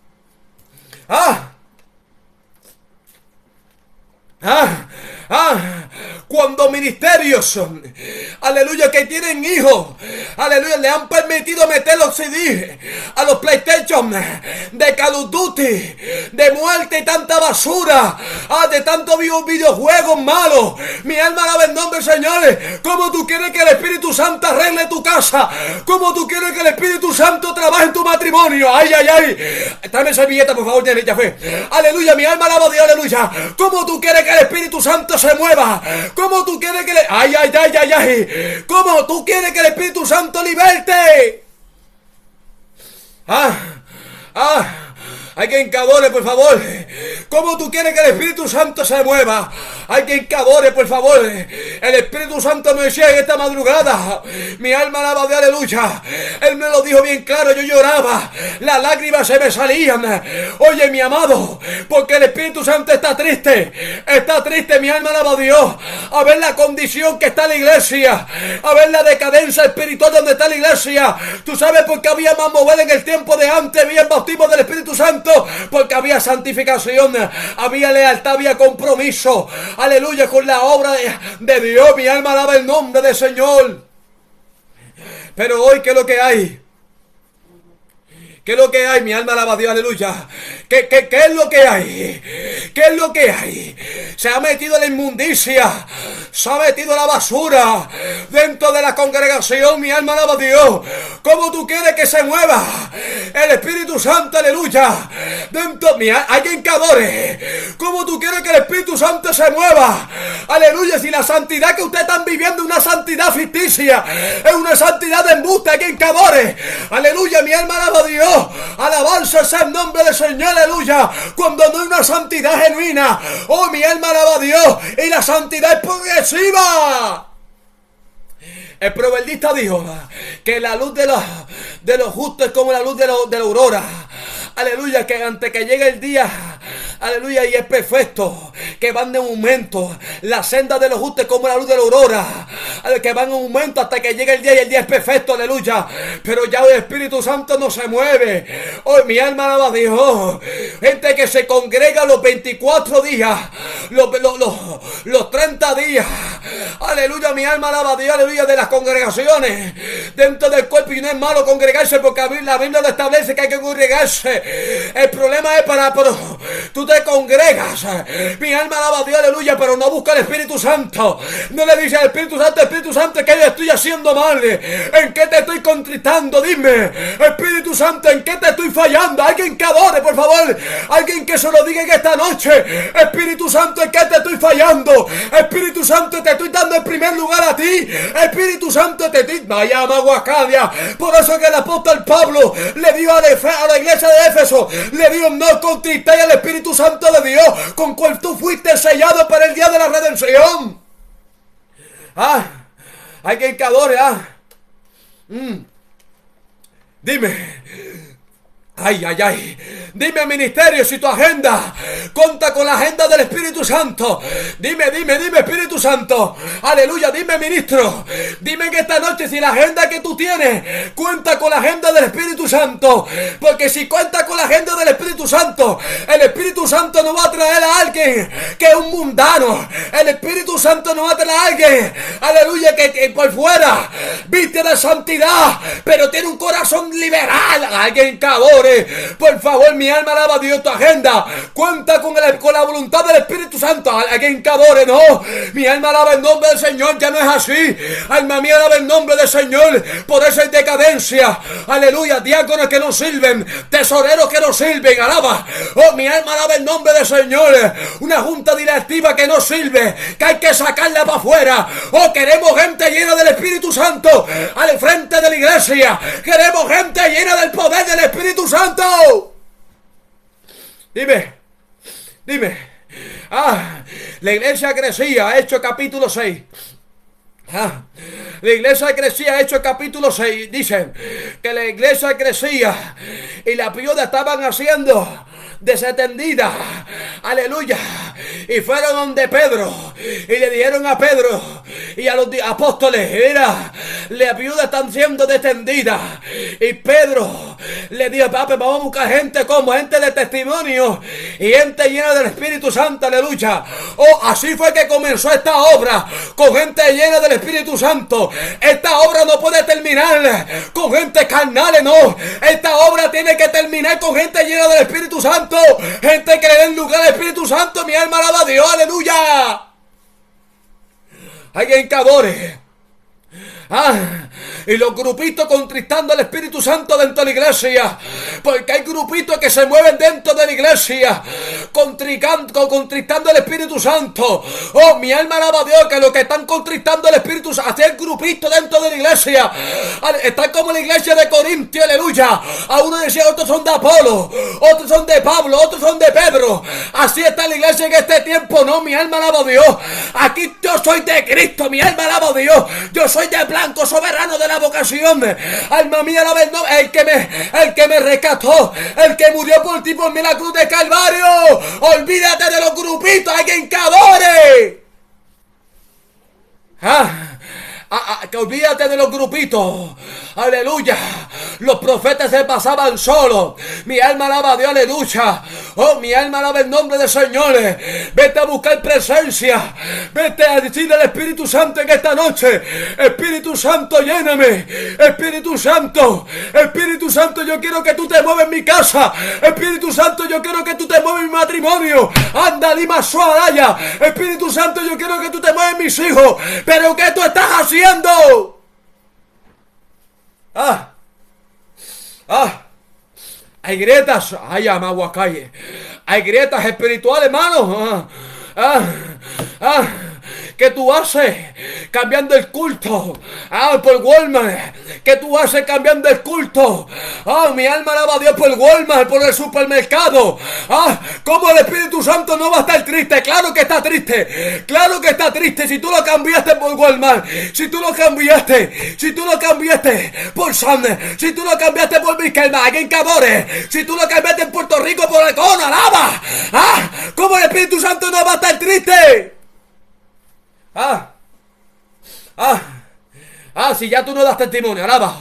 Cuando ministerios, aleluya, que tienen hijos, aleluya, le han permitido meter los CD a los PlayStation de Call of Duty, de muerte y tanta basura, de tantos videojuegos malos. Mi alma alaba el nombre del Señor. ¿Cómo tú quieres que el Espíritu Santo arregle tu casa? ¿Cómo tú quieres que el Espíritu Santo trabaje en tu matrimonio? Ay. Tráeme servilleta, por favor, ya fe. Aleluya, mi alma alaba a Dios, aleluya. ¿Cómo tú quieres que el Espíritu Santo se mueva? ¿Cómo tú quieres que ay? ¿Cómo tú quieres que el Espíritu Santo liberte? Hay quien que adore, por favor. ¿Cómo tú quieres que el Espíritu Santo se mueva? Hay quien que adore, por favor. El Espíritu Santo me decía en esta madrugada, mi alma alaba de aleluya. Él me lo dijo bien claro, yo lloraba, las lágrimas se me salían. Oye, mi amado, porque el Espíritu Santo está triste, mi alma alaba a Dios, a ver la condición que está la iglesia, a ver la decadencia espiritual donde está la iglesia. Tú sabes por qué había más mover en el tiempo de antes, había el bautismo del Espíritu Santo, porque había santificación, había lealtad, había compromiso, aleluya, con la obra de Dios. Mi alma alaba el nombre del Señor. Pero hoy, ¿qué es lo que hay? ¿Qué es lo que hay? Mi alma alaba a Dios, aleluya. ¿Qué es lo que hay? ¿Qué es lo que hay? Se ha metido la inmundicia, se ha metido la basura dentro de la congregación. Mi alma alaba a Dios. ¿Cómo tú quieres que se mueva el Espíritu Santo, aleluya? Dentro, alguien que adore. ¿Cómo tú quieres que el Espíritu Santo se mueva? Aleluya, si la santidad que ustedes están viviendo es una santidad ficticia, es una santidad de embuste. Alguien que adore, aleluya, mi alma alaba a Dios. Alabanza sea el nombre del Señor, aleluya. Cuando no hay una santidad genuina, oh, mi alma alaba a Dios, y la santidad es progresiva. El proverbista dijo que la luz de los justos es como la luz de la aurora. Aleluya, que antes que llegue el día, aleluya, y es perfecto, que van de aumento. La senda de los justos es como la luz de la aurora, que van en aumento hasta que llegue el día y el día es perfecto, aleluya. Pero ya el Espíritu Santo no se mueve. Hoy mi alma alaba a Dios. Gente que se congrega los 24 días, los 30 días. Aleluya, mi alma alaba a Dios, aleluya, de las congregaciones dentro del cuerpo. Y no es malo congregarse, porque la Biblia lo establece que hay que congregarse. El problema es pero tú te congregas, mi alma alaba a Dios, aleluya, pero no busca el Espíritu Santo. No le dice al Espíritu Santo, ¿qué le estoy haciendo mal? ¿En qué te estoy contristando? Dime, Espíritu Santo, ¿en qué te estoy fallando? Alguien que adore, por favor, alguien que se lo diga en esta noche. Espíritu Santo, ¿en qué te estoy fallando? Espíritu Santo, te estoy dando en primer lugar a ti. Espíritu Santo, te estoy... Vaya Maguacadia. Por eso que el apóstol Pablo le dio a la iglesia de Éfeso, le dijo: no contristéis al Espíritu Santo de Dios, con cual tú fuiste sellado para el día de la redención. Alguien que adore. Dime, Ay, ay, ay. Dime, ministerio, si tu agenda cuenta con la agenda del Espíritu Santo. Dime, Espíritu Santo. Aleluya, dime, ministro. Dime que esta noche si la agenda que tú tienes cuenta con la agenda del Espíritu Santo. Porque si cuenta con la agenda del Espíritu Santo, el Espíritu Santo no va a traer a alguien que es un mundano. El Espíritu Santo no va a traer a alguien, aleluya, que por fuera viste de santidad, pero tiene un corazón liberal. Alguien que adore. Por favor, mi alma alaba a Dios. Tu agenda cuenta con la voluntad del Espíritu Santo. Alguien que adore, no. Mi alma alaba el nombre del Señor. Ya no es así. Alma mía alaba el nombre del Señor. Por eso hay decadencia. Aleluya. Diáconos que no sirven. Tesoreros que no sirven. Alaba. Oh, mi alma alaba el nombre del Señor. Una junta directiva que no sirve, que hay que sacarla para afuera. Oh, queremos gente llena del Espíritu Santo al frente de la iglesia. Queremos gente llena del poder del Espíritu Santo. Dime. La iglesia crecía, Hechos capítulo 6. La iglesia crecía, Hechos capítulo 6. Dicen que la iglesia crecía y las viudas estaban haciendo desatendida, aleluya, y fueron donde Pedro y le dijeron a Pedro y a los apóstoles: mira, las viudas están siendo detendidas. Y Pedro le dijo: papi, vamos a buscar gente como gente de testimonio y gente llena del Espíritu Santo, aleluya. Oh, así fue que comenzó esta obra, con gente llena del Espíritu Santo. Esta obra no puede terminar con gente carnal, no. Esta obra tiene que terminar con gente llena del Espíritu Santo. Gente que le dé lugar al Espíritu Santo. Mi alma alaba a Dios, aleluya. Alguien que adore. Y los grupitos contristando al Espíritu Santo dentro de la iglesia, porque hay grupitos que se mueven dentro de la iglesia contristando al Espíritu Santo. Oh, mi alma alaba a Dios, que los que están contristando al Espíritu Santo, hacen grupitos dentro de la iglesia, están como la iglesia de Corintio, aleluya. A uno decía: otros son de Apolo, otros son de Pablo, otros son de Pedro. Así está la iglesia en este tiempo. No, mi alma alaba a Dios. Aquí yo soy de Cristo, mi alma alaba a Dios. Yo soy de blanco soberano de la vocación. Alma mía, la verdad, el que me rescató, el que murió por ti por mí en la cruz de Calvario. Olvídate de los grupitos, alguien que adore. Que olvídate de los grupitos, aleluya. Los profetas se pasaban solos. Mi alma alaba a Dios, aleluya. Oh, mi alma alaba el nombre del Señor. Vete a buscar presencia. Vete a decirle al Espíritu Santo en esta noche: Espíritu Santo, lléname. Espíritu Santo, yo quiero que tú te muevas en mi casa. Espíritu Santo, yo quiero que tú te muevas en mi matrimonio. Anda, Lima Suaraya. Espíritu Santo, yo quiero que tú te muevas en mis hijos. Pero ¿qué tú estás haciendo? Hay grietas. Ay, Amahuacaye. Hay grietas espirituales, hermano. ¿Qué tú haces cambiando el culto? Por Walmart. ¿Qué tú haces cambiando el culto? Mi alma alaba a Dios por Walmart, por el supermercado. ¿Cómo el Espíritu Santo no va a estar triste? Claro que está triste. Claro que está triste. Si tú lo cambiaste por Walmart, si tú lo cambiaste por Sam, si tú lo cambiaste por Michael, alguien que adore, si tú lo cambiaste en Puerto Rico por el cono, alaba. ¿Cómo el Espíritu Santo no va a estar triste? Si ya tú no das testimonio, alaba.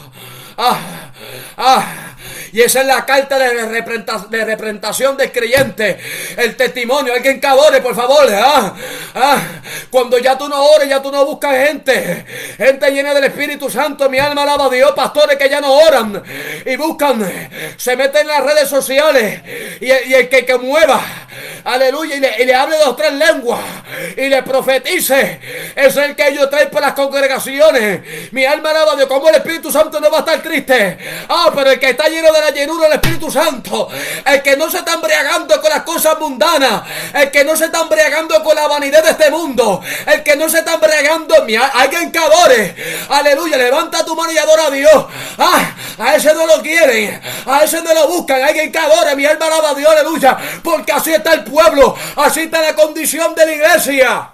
Y esa es la carta de representación del creyente. El testimonio, alguien que adore, por favor. Cuando ya tú no ores, ya tú no buscas gente llena del Espíritu Santo. Mi alma alaba a Dios. Pastores que ya no oran y buscan, se meten en las redes sociales. Y el que mueva, aleluya, y le hable 2 o 3 lenguas y le profetice, es el que ellos traen para las congregaciones. Mi alma alaba a Dios. ¿Cómo el Espíritu Santo no va a estar triste? Pero el que está lleno de la llenura del Espíritu Santo, el que no se está embriagando con las cosas mundanas, el que no se está embriagando con la vanidad de este mundo, el que no se está embriagando, alguien que adore, aleluya, levanta tu mano y adora a Dios. A ese no lo quieren, a ese no lo buscan. Alguien que adore, mi alma alaba a Dios, aleluya, porque así está el pueblo, así está la condición de la iglesia.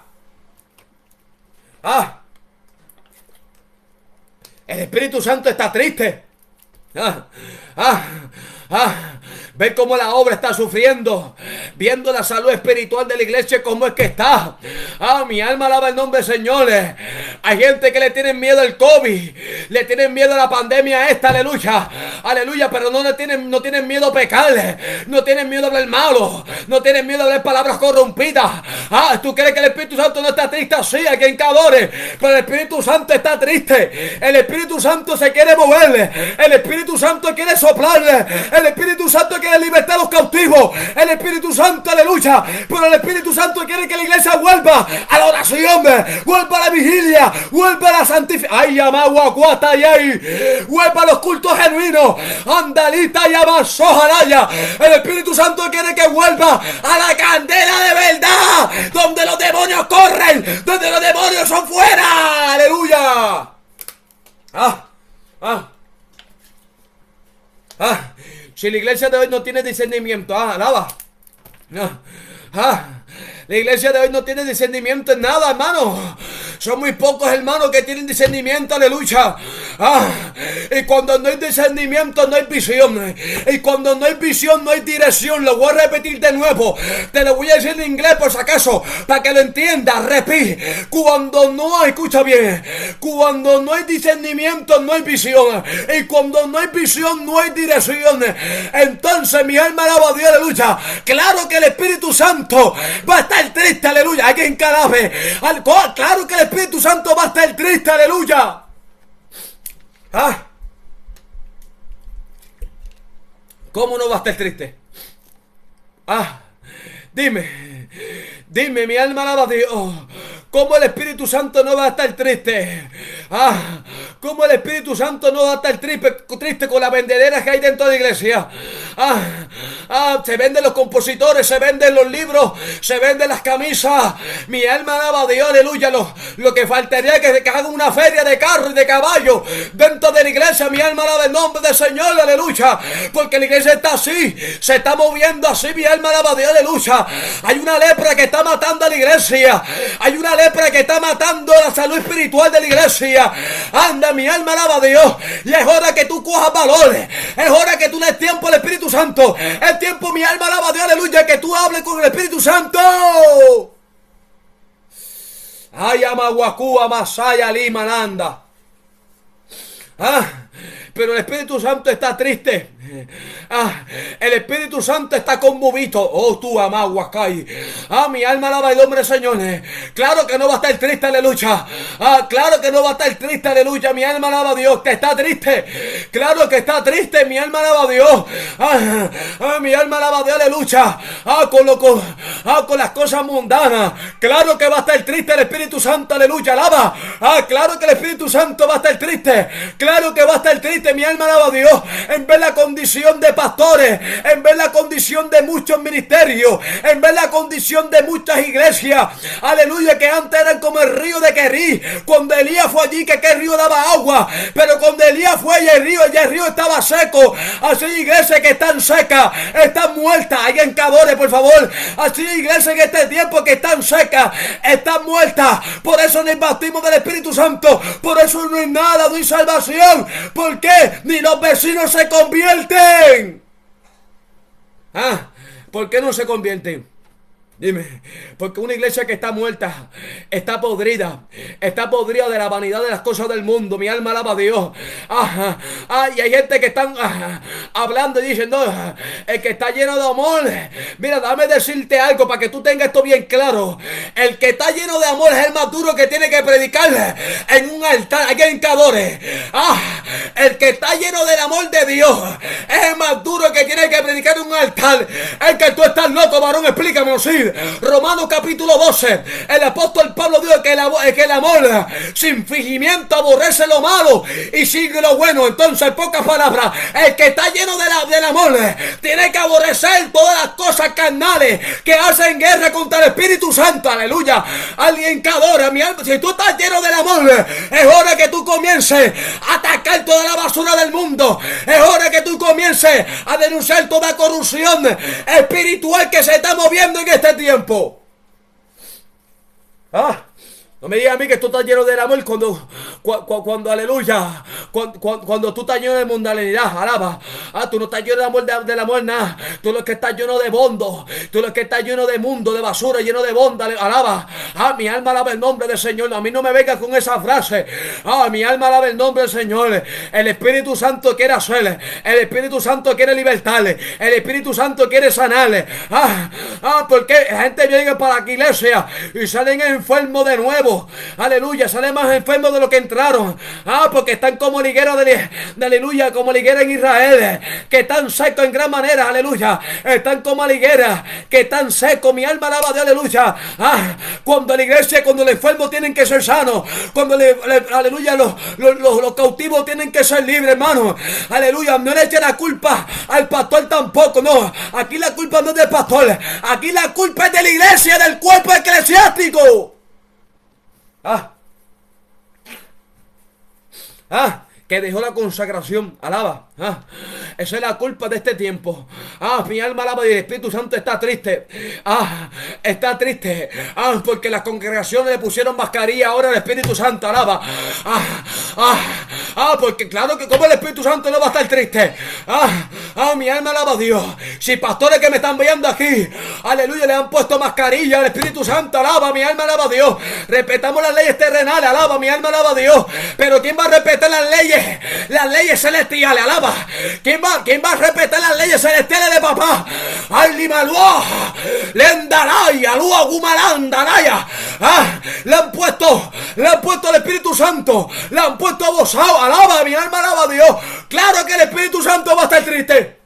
El Espíritu Santo está triste. Ve cómo la obra está sufriendo, viendo la salud espiritual de la iglesia, cómo es que está. Mi alma alaba el nombre del Señor. Hay gente que le tienen miedo al COVID, le tienen miedo a la pandemia esta, aleluya, aleluya, pero no tienen miedo a pecar, no tienen miedo a hablar malo, no tienen miedo a hablar palabras corrompidas. ¿Tú crees que el Espíritu Santo no está triste? Sí, a quien que adore, pero el Espíritu Santo está triste. El Espíritu Santo se quiere moverle, el Espíritu Santo quiere soplarle, el Espíritu Santo quiere libertar a los cautivos, el Espíritu Santo, aleluya, pero el Espíritu Santo quiere que la iglesia vuelva a la oración, vuelva a la vigilia, vuelva a la santificación, ay, amaguacuata y ay, vuelva a los cultos genuinos, andalita y amasojaraya. El Espíritu Santo quiere que vuelva a la candela de verdad, donde los demonios corren, donde los demonios son fuera, aleluya. Si la iglesia de hoy no tiene discernimiento, alaba. La iglesia de hoy no tiene discernimiento en nada, hermano. Son muy pocos hermanos que tienen discernimiento, aleluya. Y cuando no hay discernimiento no hay visión. Y cuando no hay visión no hay dirección. Lo voy a repetir de nuevo. Te lo voy a decir en inglés por si acaso, para que lo entiendas. Repite. Cuando no hay, escucha bien, cuando no hay discernimiento no hay visión. Y cuando no hay visión no hay dirección. Entonces mi alma alaba a Dios, aleluya. Claro que el Espíritu Santo va a estar triste, aleluya. Hay quien calabe. Claro que el Espíritu Santo va a estar triste, aleluya. ¿Cómo no va a estar triste? Dime, mi alma alaba a Dios. ¿Cómo el Espíritu Santo no va a estar triste? ¿Cómo el Espíritu Santo no va a estar triste con las vendederas que hay dentro de la iglesia? Se venden los compositores, se venden los libros, se venden las camisas. Mi alma alaba a Dios, aleluya. Lo que faltaría es que hagan una feria de carros y de caballos dentro de la iglesia. Mi alma alaba el nombre del Señor, aleluya. Porque la iglesia está así, se está moviendo así. Mi alma alaba a Dios, aleluya. Hay una lepra que está matando a la iglesia. Hay una lepra que está matando la salud espiritual de la iglesia. Anda, mi alma alaba a Dios. Y es hora que tú cojas valores. Es hora que tú des tiempo al Espíritu Santo. Es tiempo, mi alma alaba a Dios, aleluya, que tú hables con el Espíritu Santo. Ay, amaguacúa, masaya, lima, nanda. Pero el Espíritu Santo está triste. El Espíritu Santo está conmovido. Tú amaguacay. Mi alma alaba el nombre del Señor. Claro que no va a estar triste, aleluya. Claro que no va a estar triste, aleluya. Mi alma alaba a Dios, que está triste. Claro que está triste, mi alma alaba a Dios. Mi alma alaba a Dios, aleluya. Con las cosas mundanas. Claro que va a estar triste el Espíritu Santo, aleluya. Alaba. Claro que el Espíritu Santo va a estar triste. Claro que va a estar triste, mi alma alaba a Dios. En ver la condición de pastores, en ver la condición de muchos ministerios, en ver la condición de muchas iglesias, aleluya, que antes eran como el río de Querí, cuando Elías fue allí, que el río daba agua, pero cuando Elías fue y el río estaba seco. Así iglesias que están secas, están muertas. Alguien que adore, por favor. Así iglesias en este tiempo que están secas, están muertas. Por eso no hay bautismo del Espíritu Santo, por eso no hay nada, no hay salvación. ¿Por qué? Ni los vecinos se convierten. ¿Por qué no se convierten? Dime, porque una iglesia que está muerta, está podrida de la vanidad de las cosas del mundo. Mi alma alaba a Dios. Y hay gente que están hablando y dicen, no, el que está lleno de amor. Mira, dame decirte algo para que tú tengas esto bien claro. El que está lleno de amor es el más duro que tiene que predicar en un altar. Alguien que adore. El que está lleno del amor de Dios es el más duro que tiene que predicar en un altar. El que tú estás loco, varón, explícame, sí. Romanos capítulo 12, el apóstol Pablo dijo que el amor sin fingimiento aborrece lo malo y sigue lo bueno. Entonces, en pocas palabras, el que está lleno del amor tiene que aborrecer todas las cosas carnales que hacen guerra contra el Espíritu Santo. Aleluya. Alguien que adora, mi alma. Si tú estás lleno del amor, es hora que tú comiences a atacar toda la basura del mundo. Es hora que tú comiences a denunciar toda corrupción espiritual que se está moviendo en este tiempo. No me digas a mí que tú estás lleno del amor cuando aleluya, cuando tú estás lleno de mundanalidad, alaba. Tú no estás lleno de amor, del amor, nada. Tú lo que estás lleno de bondo, tú lo que estás lleno de mundo, de basura, lleno de bonda, alaba. Mi alma alaba el nombre del Señor. A mí no me vengas con esa frase. Mi alma alaba el nombre del Señor. El Espíritu Santo quiere hacerle, el Espíritu Santo quiere libertarle, el Espíritu Santo quiere sanarle. Porque la gente viene para la iglesia y salen enfermos de nuevo. Aleluya, salen más enfermos de lo que entraron. Porque están como ligueros de aleluya, como ligueras en Israel, que están secos en gran manera, aleluya. Están como ligueras que están secos. Mi alma alaba de aleluya. Cuando la iglesia, cuando los enfermos tienen que ser sanos, cuando aleluya, los cautivos tienen que ser libres, hermano. Aleluya, no le eche la culpa al pastor tampoco, no. Aquí la culpa no es del pastor, aquí la culpa es de la iglesia, del cuerpo eclesiástico. Que dejó la consagración, alaba. Esa es la culpa de este tiempo. Mi alma alaba y el Espíritu Santo está triste. Está triste. Porque las congregaciones le pusieron mascarilla ahora al Espíritu Santo, alaba. Porque claro que como el Espíritu Santo no va a estar triste. Mi alma alaba a Dios. Si pastores que me están viendo aquí, aleluya, le han puesto mascarilla al Espíritu Santo, alaba, mi alma alaba a Dios. Respetamos las leyes terrenales, alaba, mi alma alaba a Dios. Pero ¿quién va a respetar las leyes? Las leyes celestiales, alaba. ¿Quién va a respetar las leyes celestiales de papá? Alimalua, Lendaraya, Lua Gumalandaraya. Le han puesto al Espíritu Santo, le han puesto abosado, alaba, mi alma alaba a Dios. Claro que el Espíritu Santo va a estar triste.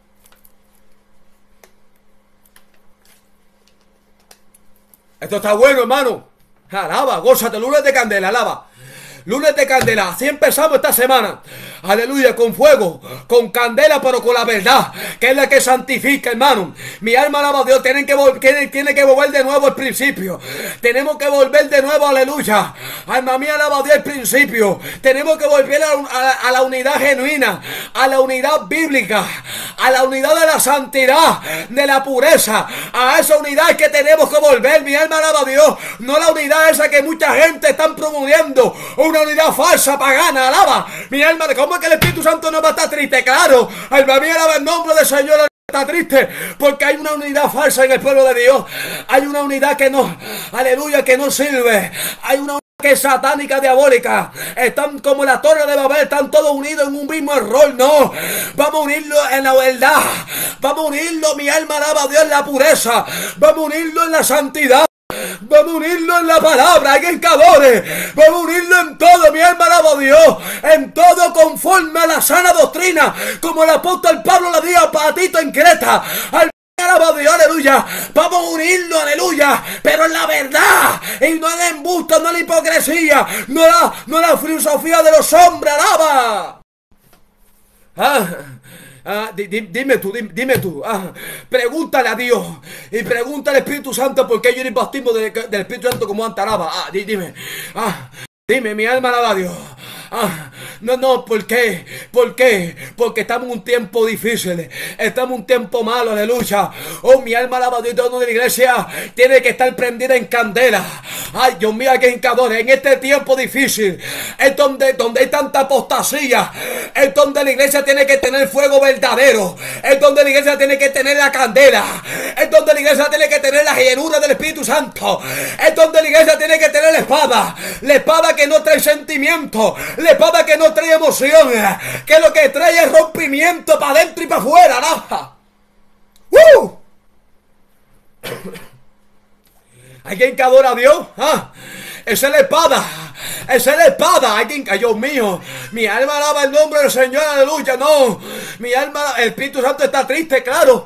Esto está bueno, hermano. Alaba, gózate, lunes de candela, alaba. Lunes de candela, así empezamos esta semana. Aleluya, con fuego, con candela, pero con la verdad, que es la que santifica, hermano. Mi alma alaba a Dios, tiene que volver de nuevo al principio. Tenemos que volver de nuevo, aleluya. Alma mía, alaba a Dios al principio. Tenemos que volver a la unidad genuina, a la unidad bíblica, a la unidad de la santidad, de la pureza. A esa unidad que tenemos que volver, mi alma alaba a Dios. No la unidad esa que mucha gente está promoviendo, una unidad falsa, pagana, alaba. Mi alma, ¿cómo es que el Espíritu Santo no va a estar triste? Claro, alma mía, alaba el nombre del Señor. Está triste porque hay una unidad falsa en el pueblo de Dios. Hay una unidad que no, aleluya, que no sirve. Hay una unidad que es satánica, diabólica. Están como la torre de Babel, están todos unidos en un mismo error. No, vamos a unirlo en la verdad. Vamos a unirlo, mi alma alaba a Dios, en la pureza. Vamos a unirlo en la santidad. Vamos a unirlo en la palabra, en que adore. Vamos a unirlo en todo, mi alma alaba a Dios. En todo conforme a la sana doctrina, como el apóstol Pablo le dijo a Tito en Creta. Alaba a Dios, aleluya. Vamos a unirlo, aleluya, pero en la verdad, y no en el embuste, no en la hipocresía, no la filosofía de los hombres, alaba. Dime tú. Pregúntale a Dios y pregúntale al Espíritu Santo por qué yo no el bautismo del Espíritu Santo como antes, alaba. Dime, mi alma alaba a Dios. No, ¿por qué? Porque estamos en un tiempo difícil, estamos en un tiempo malo, aleluya. Mi alma alaba a Dios, toda la iglesia tiene que estar prendida en candela. Ay, Dios mío, que encadores, en este tiempo difícil, es donde hay tanta apostasía, es donde la iglesia tiene que tener fuego verdadero, es donde la iglesia tiene que tener la candela, es donde la iglesia tiene que tener la llenura del Espíritu Santo, es donde la iglesia tiene que tener la espada que no trae sentimiento, la espada que no trae emoción, que lo que trae es rompimiento para adentro y para afuera, ¿no? Alguien que adora a Dios, esa es la espada. Alguien, Dios mío, mi alma alaba el nombre del Señor, aleluya. No, mi alma, el Espíritu Santo está triste, claro.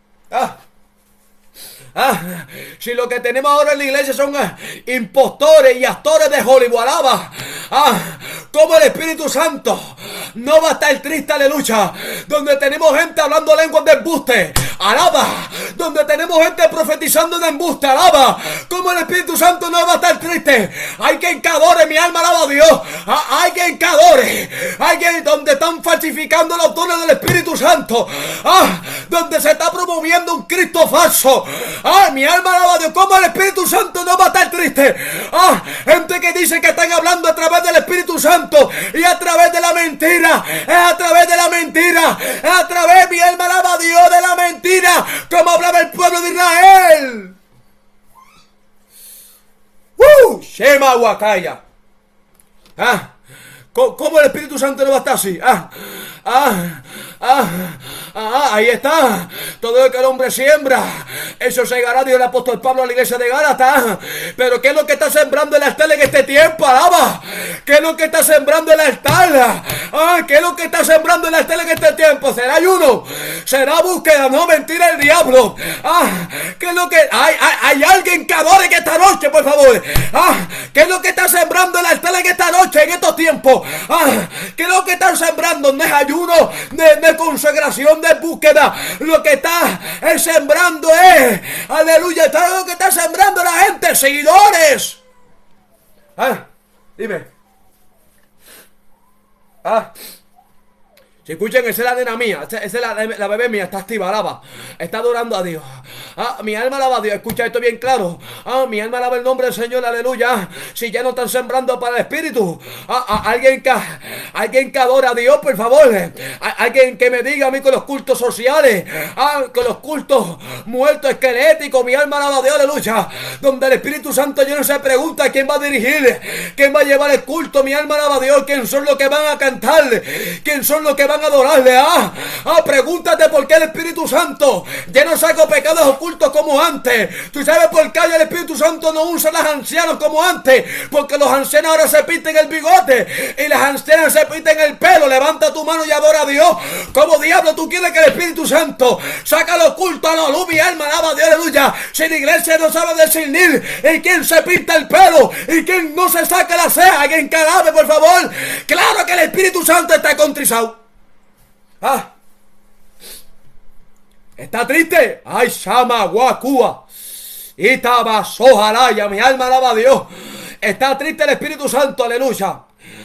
Si lo que tenemos ahora en la iglesia son impostores y actores de Hollywood, alaba. Como el Espíritu Santo no va a estar triste, aleluya. Donde tenemos gente hablando lenguas de embuste, alaba. Donde tenemos gente profetizando de embuste, alaba. Como el Espíritu Santo no va a estar triste. Hay quien que adore, mi alma alaba a Dios. Hay quien que adore. Hay quien donde están falsificando los dones del Espíritu Santo. Donde se está promoviendo un Cristo falso. Mi alma alaba a Dios. Como el Espíritu Santo no va a estar triste. Gente que dice que están hablando a través del Espíritu Santo y a través de la mentira. Es a través de la mentira. Es a través, mi alma alaba a Dios, de la mentira. Como hablaba el pueblo de Israel. Shema Wakaya. ¿Cómo el Espíritu Santo no va a estar así? Ahí está. Todo lo que el hombre siembra, eso segará, dijo el apóstol Pablo a la iglesia de Gálatas. Pero ¿qué es lo que está sembrando el altar en este tiempo? Alaba. ¿Qué es lo que está sembrando el altar? ¿Qué es lo que está sembrando el altar en este tiempo? ¿Será ayuno? ¿Será búsqueda? No, mentira el diablo. ¿Qué es lo que hay alguien que adore que esta noche, por favor? ¿Qué es lo que está sembrando el altar en esta noche, en estos tiempos? ¿Qué es lo que están sembrando? No es ayuno, de consagración, de búsqueda. Lo que está sembrando es, aleluya, todo lo que está sembrando la gente, seguidores. Dime. Si escuchan, esa es la nena mía, esa es la bebé mía, está activa, alaba, está adorando a Dios. Mi alma alaba a Dios, escucha esto bien claro. Mi alma alaba el nombre del Señor, aleluya. Si ya no están sembrando para el Espíritu, alguien que adora a Dios, por favor. Alguien que me diga a mí con los cultos sociales, con los cultos muertos, esqueléticos, mi alma alaba a Dios, aleluya. Donde el Espíritu Santo ya no se pregunta quién va a dirigir, quién va a llevar el culto, mi alma alaba a Dios. Quién son los que van a cantar, quién son los que van a adorarle. Pregúntate por qué el Espíritu Santo ya no saca pecados ocultos como antes. ¿Tú sabes por qué el Espíritu Santo no usa a los ancianos como antes? Porque los ancianos ahora se pintan el bigote y las ancianas se pintan el pelo. Levanta tu mano y adora a Dios. ¿Cómo diablo tú quieres que el Espíritu Santo saca lo oculto a la luz? Mi alma alaba a Dios, aleluya. Si la iglesia no sabe discernir y quién se pinta el pelo y quién no se saca la ceja, alguien que alabe, por favor. Claro que el Espíritu Santo está contrizado. ¿Está triste? Ay, Shama Wakua. Itaba Sojalaya. Mi alma alaba a Dios. Está triste el Espíritu Santo, aleluya.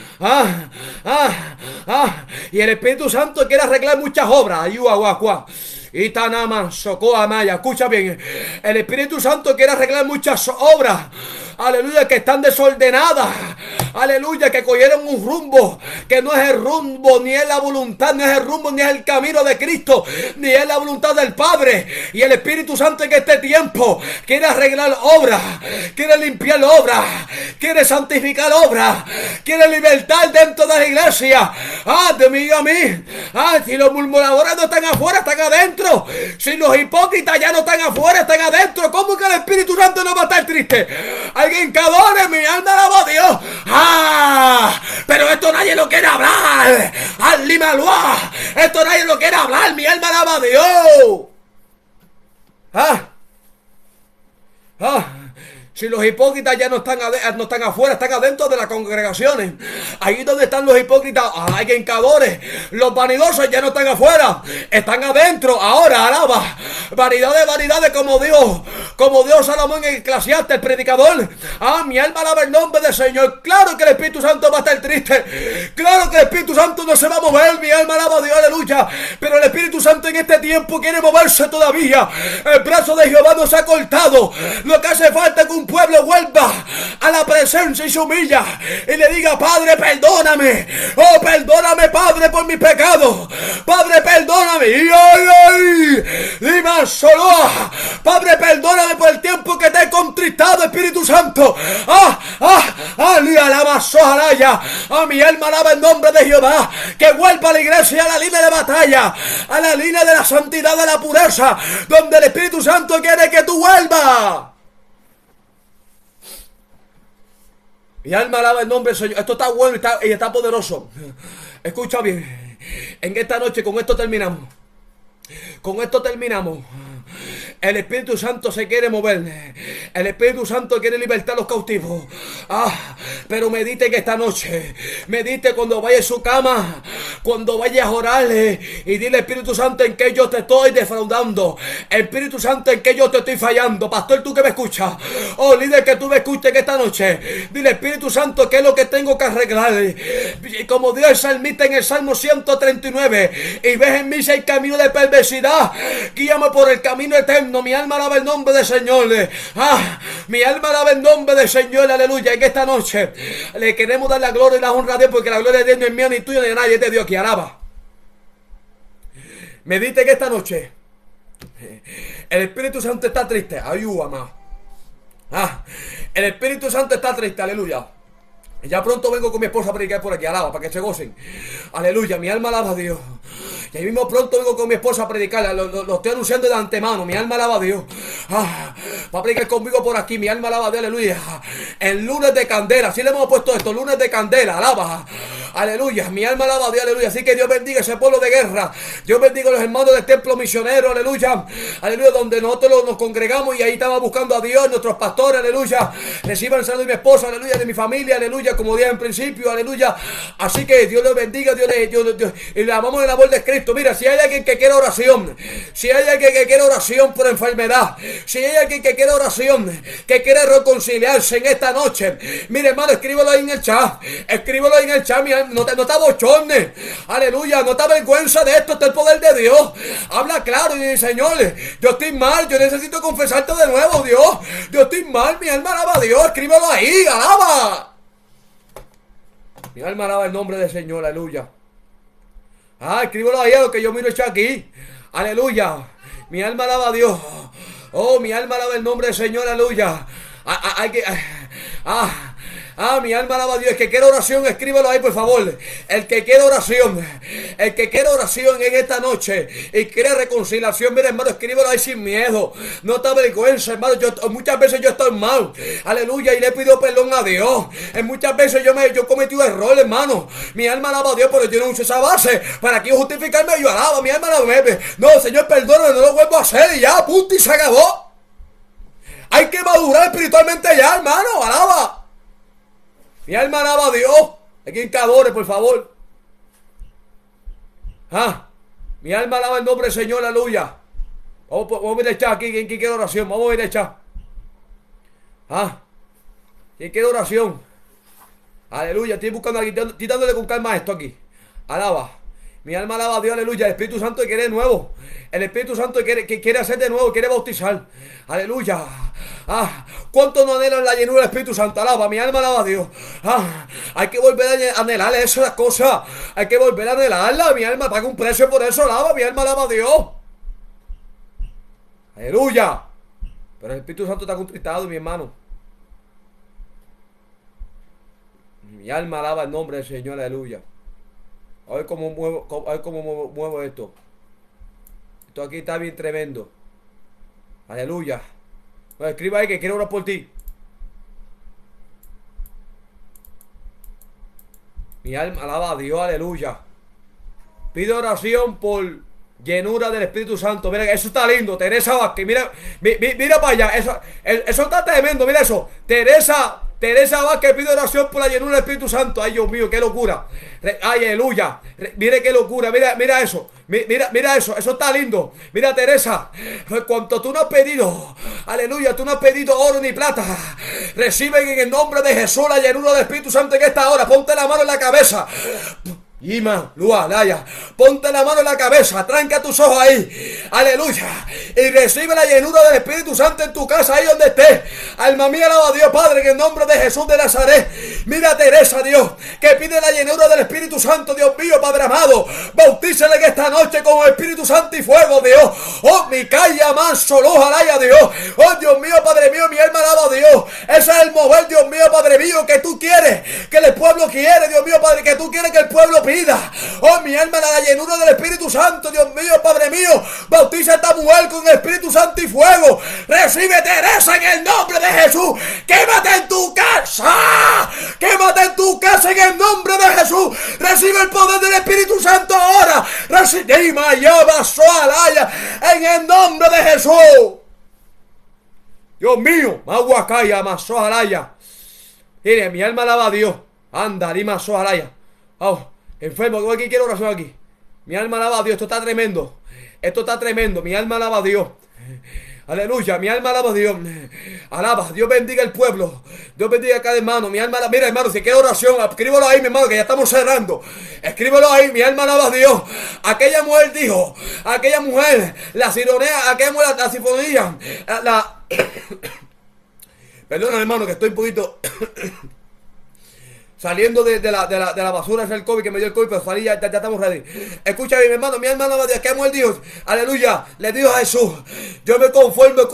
Y el Espíritu Santo quiere arreglar muchas obras. Ayuda Wakua. Itanama Sokoa Maya. Escucha bien. El Espíritu Santo quiere arreglar muchas obras. Aleluya, que están desordenadas. Aleluya, que cogieron un rumbo que no es el rumbo, ni es la voluntad, ni es el rumbo, ni es el camino de Cristo, ni es la voluntad del Padre. Y el Espíritu Santo en este tiempo quiere arreglar obras, quiere limpiar obras, quiere santificar obras, quiere libertar dentro de la iglesia. De mí a mí. Si los murmuradores no están afuera, están adentro. Si los hipócritas ya no están afuera, están adentro. ¿Cómo que el Espíritu Santo no va a estar triste? Alguien que adore, mi alma alaba a Dios. Pero esto nadie lo quiere hablar. Esto nadie lo quiere hablar. Mi alma alaba a Dios. Si los hipócritas ya no están afuera, están adentro de las congregaciones. Ahí donde están los hipócritas, alguien que adore. Los vanidosos ya no están afuera, están adentro. Ahora alaba. Vanidades, como Dios Salomón en Eclesiastes, el predicador. Mi alma alaba el nombre del Señor. Claro que el Espíritu Santo va a estar triste. Claro que el Espíritu Santo no se va a mover. Mi alma alaba a Dios, aleluya. Pero el Espíritu Santo en este tiempo quiere moverse todavía. El brazo de Jehová no se ha cortado. Lo que hace falta es que un pueblo vuelva a la presencia y se humilla y le diga: Padre, perdóname. Perdóname, Padre, por mis pecados. Padre, perdóname. Dime solo. Padre, perdóname por el tiempo que te he contristado, Espíritu Santo. Mi alma alaba el nombre de Jehová. Que vuelva a la iglesia a la línea de batalla, a la línea de la santidad, de la pureza, donde el Espíritu Santo quiere que tú vuelvas. Mi alma alaba el nombre del Señor. Esto está bueno y está poderoso. Escucha bien. En esta noche con esto terminamos. El Espíritu Santo se quiere mover. El Espíritu Santo quiere libertar a los cautivos. Pero medite en esta noche. Medite cuando vaya a su cama. Cuando vayas a orarle y dile, Espíritu Santo, en que yo te estoy defraudando. Espíritu Santo, en que yo te estoy fallando. Pastor, tú que me escuchas. Oh, líder, que tú me escuches esta noche. Dile, Espíritu Santo, ¿qué es lo que tengo que arreglar? Y como Dios el salmista en el Salmo 139. Y ves en mí si hay camino de perversidad. Guíame por el camino eterno. Mi alma alaba el nombre del Señor. Mi alma alaba el nombre del Señor. Aleluya. En esta noche le queremos dar la gloria y la honra a Dios, porque la gloria de Dios no es mía ni tuya ni de nadie, es de Dios que alaba. Medite que esta noche el Espíritu Santo está triste. Ayúdame. El Espíritu Santo está triste. Aleluya. Ya pronto vengo con mi esposa a predicar por aquí. Alaba, para que se gocen. Aleluya. Mi alma alaba a Dios. Y ahí mismo pronto vengo con mi esposa a predicar. Lo estoy anunciando de antemano. Mi alma alaba a Dios. Va a predicar conmigo por aquí. Mi alma alaba a Dios. Aleluya. El lunes de candela. Así le hemos puesto esto. Lunes de candela. Alaba. Aleluya. Mi alma alaba a Dios. Aleluya. Así que Dios bendiga ese pueblo de guerra. Dios bendiga a los hermanos del templo misionero. Aleluya. Aleluya. Donde nosotros nos congregamos y ahí estamos buscando a Dios. Nuestros pastores. Aleluya. Reciban el saludo de mi esposa. Aleluya. De mi familia. Aleluya. Como dije en principio. Aleluya. Así que Dios les bendiga. Dios y le amamos el amor de Cristo. Mira, si hay alguien que quiere oración, si hay alguien que quiere oración por enfermedad, si hay alguien que quiere oración, que quiere reconciliarse en esta noche, mire, hermano, escríbelo ahí en el chat. Escríbelo ahí en el chat. No te abochornes. Aleluya. No te avergüenza de esto. Este es el poder de Dios. Habla claro y dice, Señor, yo estoy mal. Yo necesito confesarte de nuevo, Dios. Yo estoy mal. Mi alma alaba a Dios. Escríbelo ahí. Alaba. Mi alma alaba el nombre del Señor. Aleluya. Escríbelo ahí a lo que yo miro hecho aquí. Aleluya. Mi alma alaba a Dios. Oh, mi alma alaba el nombre del Señor. Aleluya. Mi alma alaba a Dios. El que quiera oración, escríbelo ahí, por favor. El que quiera oración. El que quiera oración en esta noche y quiere reconciliación, mira, hermano, escríbelo ahí sin miedo. No te avergüenza, hermano. Muchas veces yo estoy mal. Aleluya. Y le pido perdón a Dios. Muchas veces yo cometí un error, hermano. Mi alma alaba a Dios, pero yo no uso esa base para que yo justificarme. Yo alaba. Mi alma alaba a Dios. No, Señor, perdóname, no lo vuelvo a hacer. Y ya, punto, y se acabó. Hay que madurar espiritualmente ya, hermano. Alaba. Mi alma alaba a Dios. Aquí en Cadores, por favor. Mi alma alaba el nombre del Señor, aleluya. Vamos a ir a echar aquí. ¿Quién quiere oración? Vamos a ir a echar. ¿Quién quiere oración? Aleluya. Estoy buscando aquí. Estoy dándole con calma a esto aquí. Alaba. Mi alma alaba a Dios, aleluya. El Espíritu Santo quiere de nuevo. El Espíritu Santo quiere hacer de nuevo, quiere bautizar. Aleluya. ¿Cuánto no anhelan la llenura del Espíritu Santo? Alaba, mi alma alaba a Dios. Hay que volver a anhelar esas cosas. Hay que volver a anhelarla. Mi alma paga un precio por eso. Alaba, mi alma alaba a Dios. Aleluya. Pero el Espíritu Santo está contristado, mi hermano. Mi alma alaba el nombre del Señor, aleluya. A ver cómo muevo esto. Esto aquí está bien tremendo. Aleluya. Bueno, escriba ahí que quiero orar por ti. Mi alma alaba a Dios, aleluya. Pido oración por llenura del Espíritu Santo. Mira, eso está lindo. Teresa Vázquez, mira para allá. Eso está tremendo, mira eso. Teresa Vázquez pide oración por la llenura del Espíritu Santo. Ay, Dios mío, qué locura. Ay, aleluya. Mire qué locura. Mira eso. Mira eso. Eso está lindo. Mira, Teresa. Cuanto tú no has pedido. Aleluya. Tú no has pedido oro ni plata. Reciben en el nombre de Jesús la llenura del Espíritu Santo en esta hora. Ponte la mano en la cabeza. Ima, Lua, Laya, ponte la mano en la cabeza, tranca tus ojos ahí, aleluya, y recibe la llenura del Espíritu Santo en tu casa, ahí donde estés. Alma mía, alaba a Dios, Padre, en el nombre de Jesús de Nazaret. Mira a Teresa, Dios, que pide la llenura del Espíritu Santo, Dios mío, Padre amado, bautízale en esta noche con el Espíritu Santo y fuego, Dios. Oh, mi calla, manso, luz, alaya, Dios. Oh, Dios mío, Padre mío, mi alma alaba a Dios. Ese es el mover, Dios mío, Padre mío, que tú quieres, que el pueblo quiere, Dios mío, Padre, que tú quieres que el pueblo vida. Oh, mi alma, la llenura del Espíritu Santo, Dios mío, Padre mío. Bautiza a esta mujer con el Espíritu Santo y fuego. Recibe, Teresa, en el nombre de Jesús. Quémate en tu casa. Quémate en tu casa en el nombre de Jesús. Recibe el poder del Espíritu Santo ahora. Recibe en el nombre de Jesús. Dios mío, Maguacaya, Masoalaya. Mire, mi alma alaba a Dios. Anda, Lima Soalaya. Oh, Enfermo, aquí quiero oración aquí. Mi alma alaba a Dios, esto está tremendo. Esto está tremendo, mi alma alaba a Dios. Aleluya, mi alma alaba a Dios. Alaba, Dios bendiga el pueblo. Dios bendiga a cada hermano. Mi alma alaba. Mira, hermano, si quiere oración, escríbelo ahí, mi hermano, que ya estamos cerrando. Escríbelo ahí, mi alma alaba a Dios. Aquella mujer dijo, aquella mujer, la sironea, aquella mujer, la sinfonía, perdona, hermano, que estoy un poquito saliendo de la basura es el COVID, que me dio el COVID, pero salí, ya estamos ready. Escucha bien, mi hermano, mi hermano, que mujer dijo, aleluya, le dijo a Jesús, yo me conformo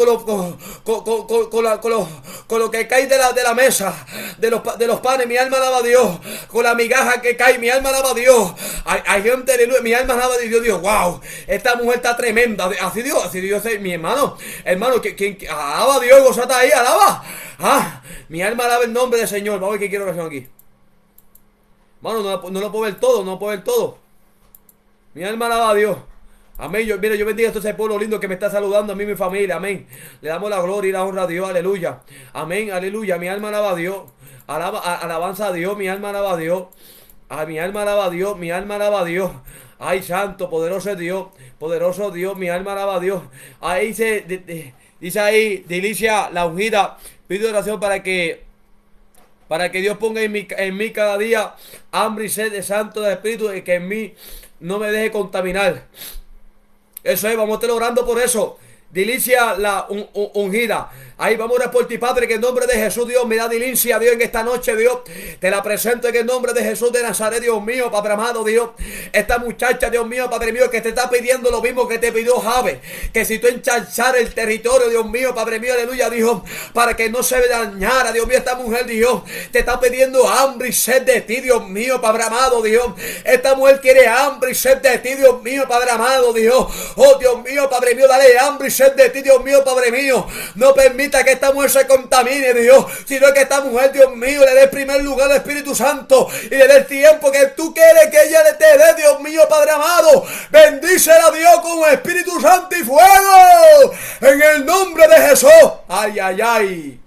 con lo que cae de la mesa, de los panes, mi alma alaba a Dios, con la migaja que cae, mi alma alaba a Dios. Hay gente, aleluya, mi alma alaba a Dios, Dios, wow, esta mujer está tremenda, así Dios, mi hermano, quien alaba a Dios, gozata ahí, alaba, mi alma alaba el nombre del Señor. Vamos a ver qué quiero oración aquí. Mano, no lo puedo ver todo, no puedo ver todo. Mi alma alaba a Dios. Amén. Yo bendiga a todo ese pueblo lindo que me está saludando, a mí y mi familia. Amén. Le damos la gloria y la honra a Dios. Aleluya. Amén. Aleluya. Mi alma alaba a Dios. Alabanza a Dios. Mi alma alaba a Dios. Mi alma alaba a Dios. Mi alma alaba a Dios. Ay, santo, poderoso es Dios. Poderoso Dios. Mi alma alaba a Dios. Ahí dice ahí, Delicia, la ungida. Pido oración para que Dios ponga en mí cada día hambre y sed de santo del Espíritu, y que en mí no me deje contaminar. Eso es, vamos a estar orando por eso. Delicia la ungida. Ahí vamos a orar por ti, Padre, que en nombre de Jesús, Dios, me da delicia, Dios, en esta noche, Dios. Te la presento en el nombre de Jesús de Nazaret, Dios mío, Padre amado, Dios. Esta muchacha, Dios mío, Padre mío, que te está pidiendo lo mismo que te pidió Jabe. Que si tú encharchar el territorio, Dios mío, Padre mío, aleluya, Dios, para que no se dañara, Dios mío, esta mujer, Dios, te está pidiendo hambre y sed de ti, Dios mío, Padre amado, Dios. Esta mujer quiere hambre y sed de ti, Dios mío, Padre amado, Dios. Oh, Dios mío, Padre mío, dale hambre y sed de ti, Dios mío, Padre mío. No permita que esta mujer se contamine, Dios, sino que esta mujer, Dios mío, le dé el primer lugar al Espíritu Santo y le dé el tiempo que tú quieres que ella te dé, Dios mío, Padre amado. Bendícela, Dios, con Espíritu Santo y fuego, en el nombre de Jesús. Ay, ay, ay.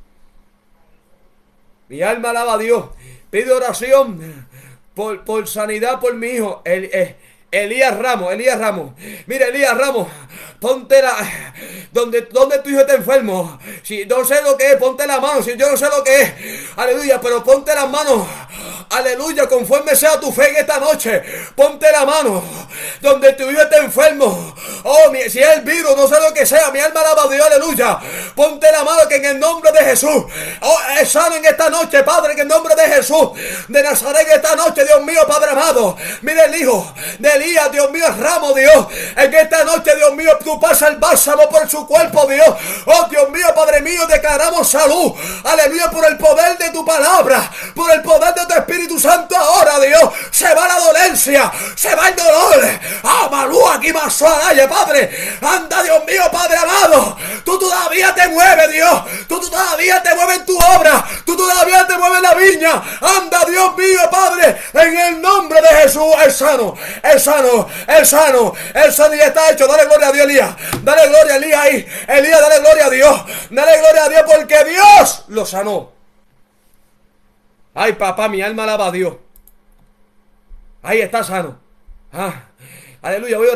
Mi alma alaba a Dios. Pido oración por sanidad por mi hijo, Elías Ramos. Mira, Elías Ramos, ponte donde tu hijo está enfermo. Si no sé lo que es, ponte la mano. Si yo no sé lo que es, aleluya, pero ponte las manos, aleluya, conforme sea tu fe en esta noche. Ponte la mano donde tu hijo está enfermo. Oh, si es el virus, no sé lo que sea, mi alma alaba a Dios, aleluya. Ponte la mano, que en el nombre de Jesús, oh, es sano en esta noche, Padre, en el nombre de Jesús de Nazaret, en esta noche, Dios mío, Padre amado. Mira el hijo de Elías, Dios mío, Ramos, Dios, en esta noche, Dios mío, tú pasas el bálsamo por su cuerpo, Dios. Oh, Dios mío, Padre mío, declaramos salud, aleluya, por el poder de tu palabra, por el poder de tu Espíritu Santo. Ahora, Dios, se va la dolencia, se va el dolor. Malú, aquí más suave, Padre. Anda, Dios mío, Padre amado, tú todavía te mueves, Dios. Tú todavía te mueves en tu obra. Tú todavía te mueves en la viña. Anda, Dios mío, Padre, en el nombre de Jesús. Es sano, es sano, es sano, es sano y está hecho. Dale gloria a Dios, Elías. Dale gloria a Elías ahí. Elías, dale gloria a Dios. Dale gloria a Dios porque Dios lo sanó. Ay, papá, mi alma alaba a Dios. Ahí está sano. Aleluya, voy a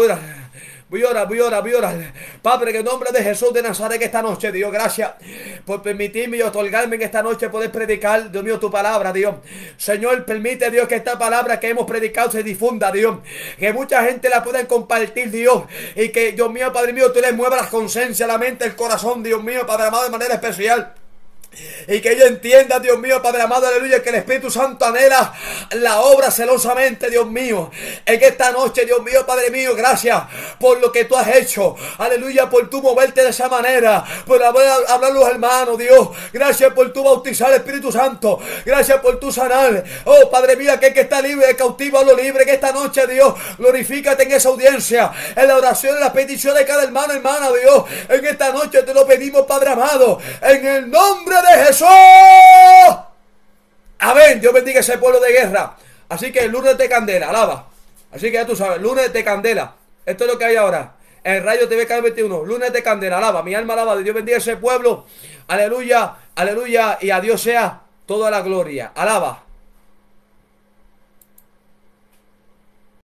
orar. Padre, en el nombre de Jesús de Nazaret, que esta noche, Dios, gracias por permitirme y otorgarme en esta noche poder predicar, Dios mío, tu palabra, Dios. Señor, permite, Dios, que esta palabra que hemos predicado se difunda, Dios. Que mucha gente la pueda compartir, Dios. Y que, Dios mío, Padre mío, tú les muevas la conciencia, la mente, el corazón, Dios mío, Padre amado, de manera especial. Y que ella entienda, Dios mío, Padre amado, aleluya, que el Espíritu Santo anhela la obra celosamente, Dios mío. En esta noche, Dios mío, Padre mío, gracias por lo que tú has hecho. Aleluya, por tu moverte de esa manera, por hablar a los hermanos, Dios. Gracias por tu bautizar, Espíritu Santo. Gracias por tu sanar. Oh, Padre mío, aquel que está libre, cautivo, lo libre. Que esta noche, Dios, glorifícate en esa audiencia, en la oración, en la petición de cada hermano, hermana, Dios. En esta noche te lo pedimos, Padre amado, en el nombre de Jesús. Amén. Dios bendiga ese pueblo de guerra. Así que el lunes de candela, alaba. Así que ya tú sabes, lunes de candela. Esto es lo que hay ahora en Radio TV Canal 21. Lunes de candela, alaba. Mi alma alaba. Dios bendiga ese pueblo. Aleluya, aleluya. Y a Dios sea toda la gloria. Alaba.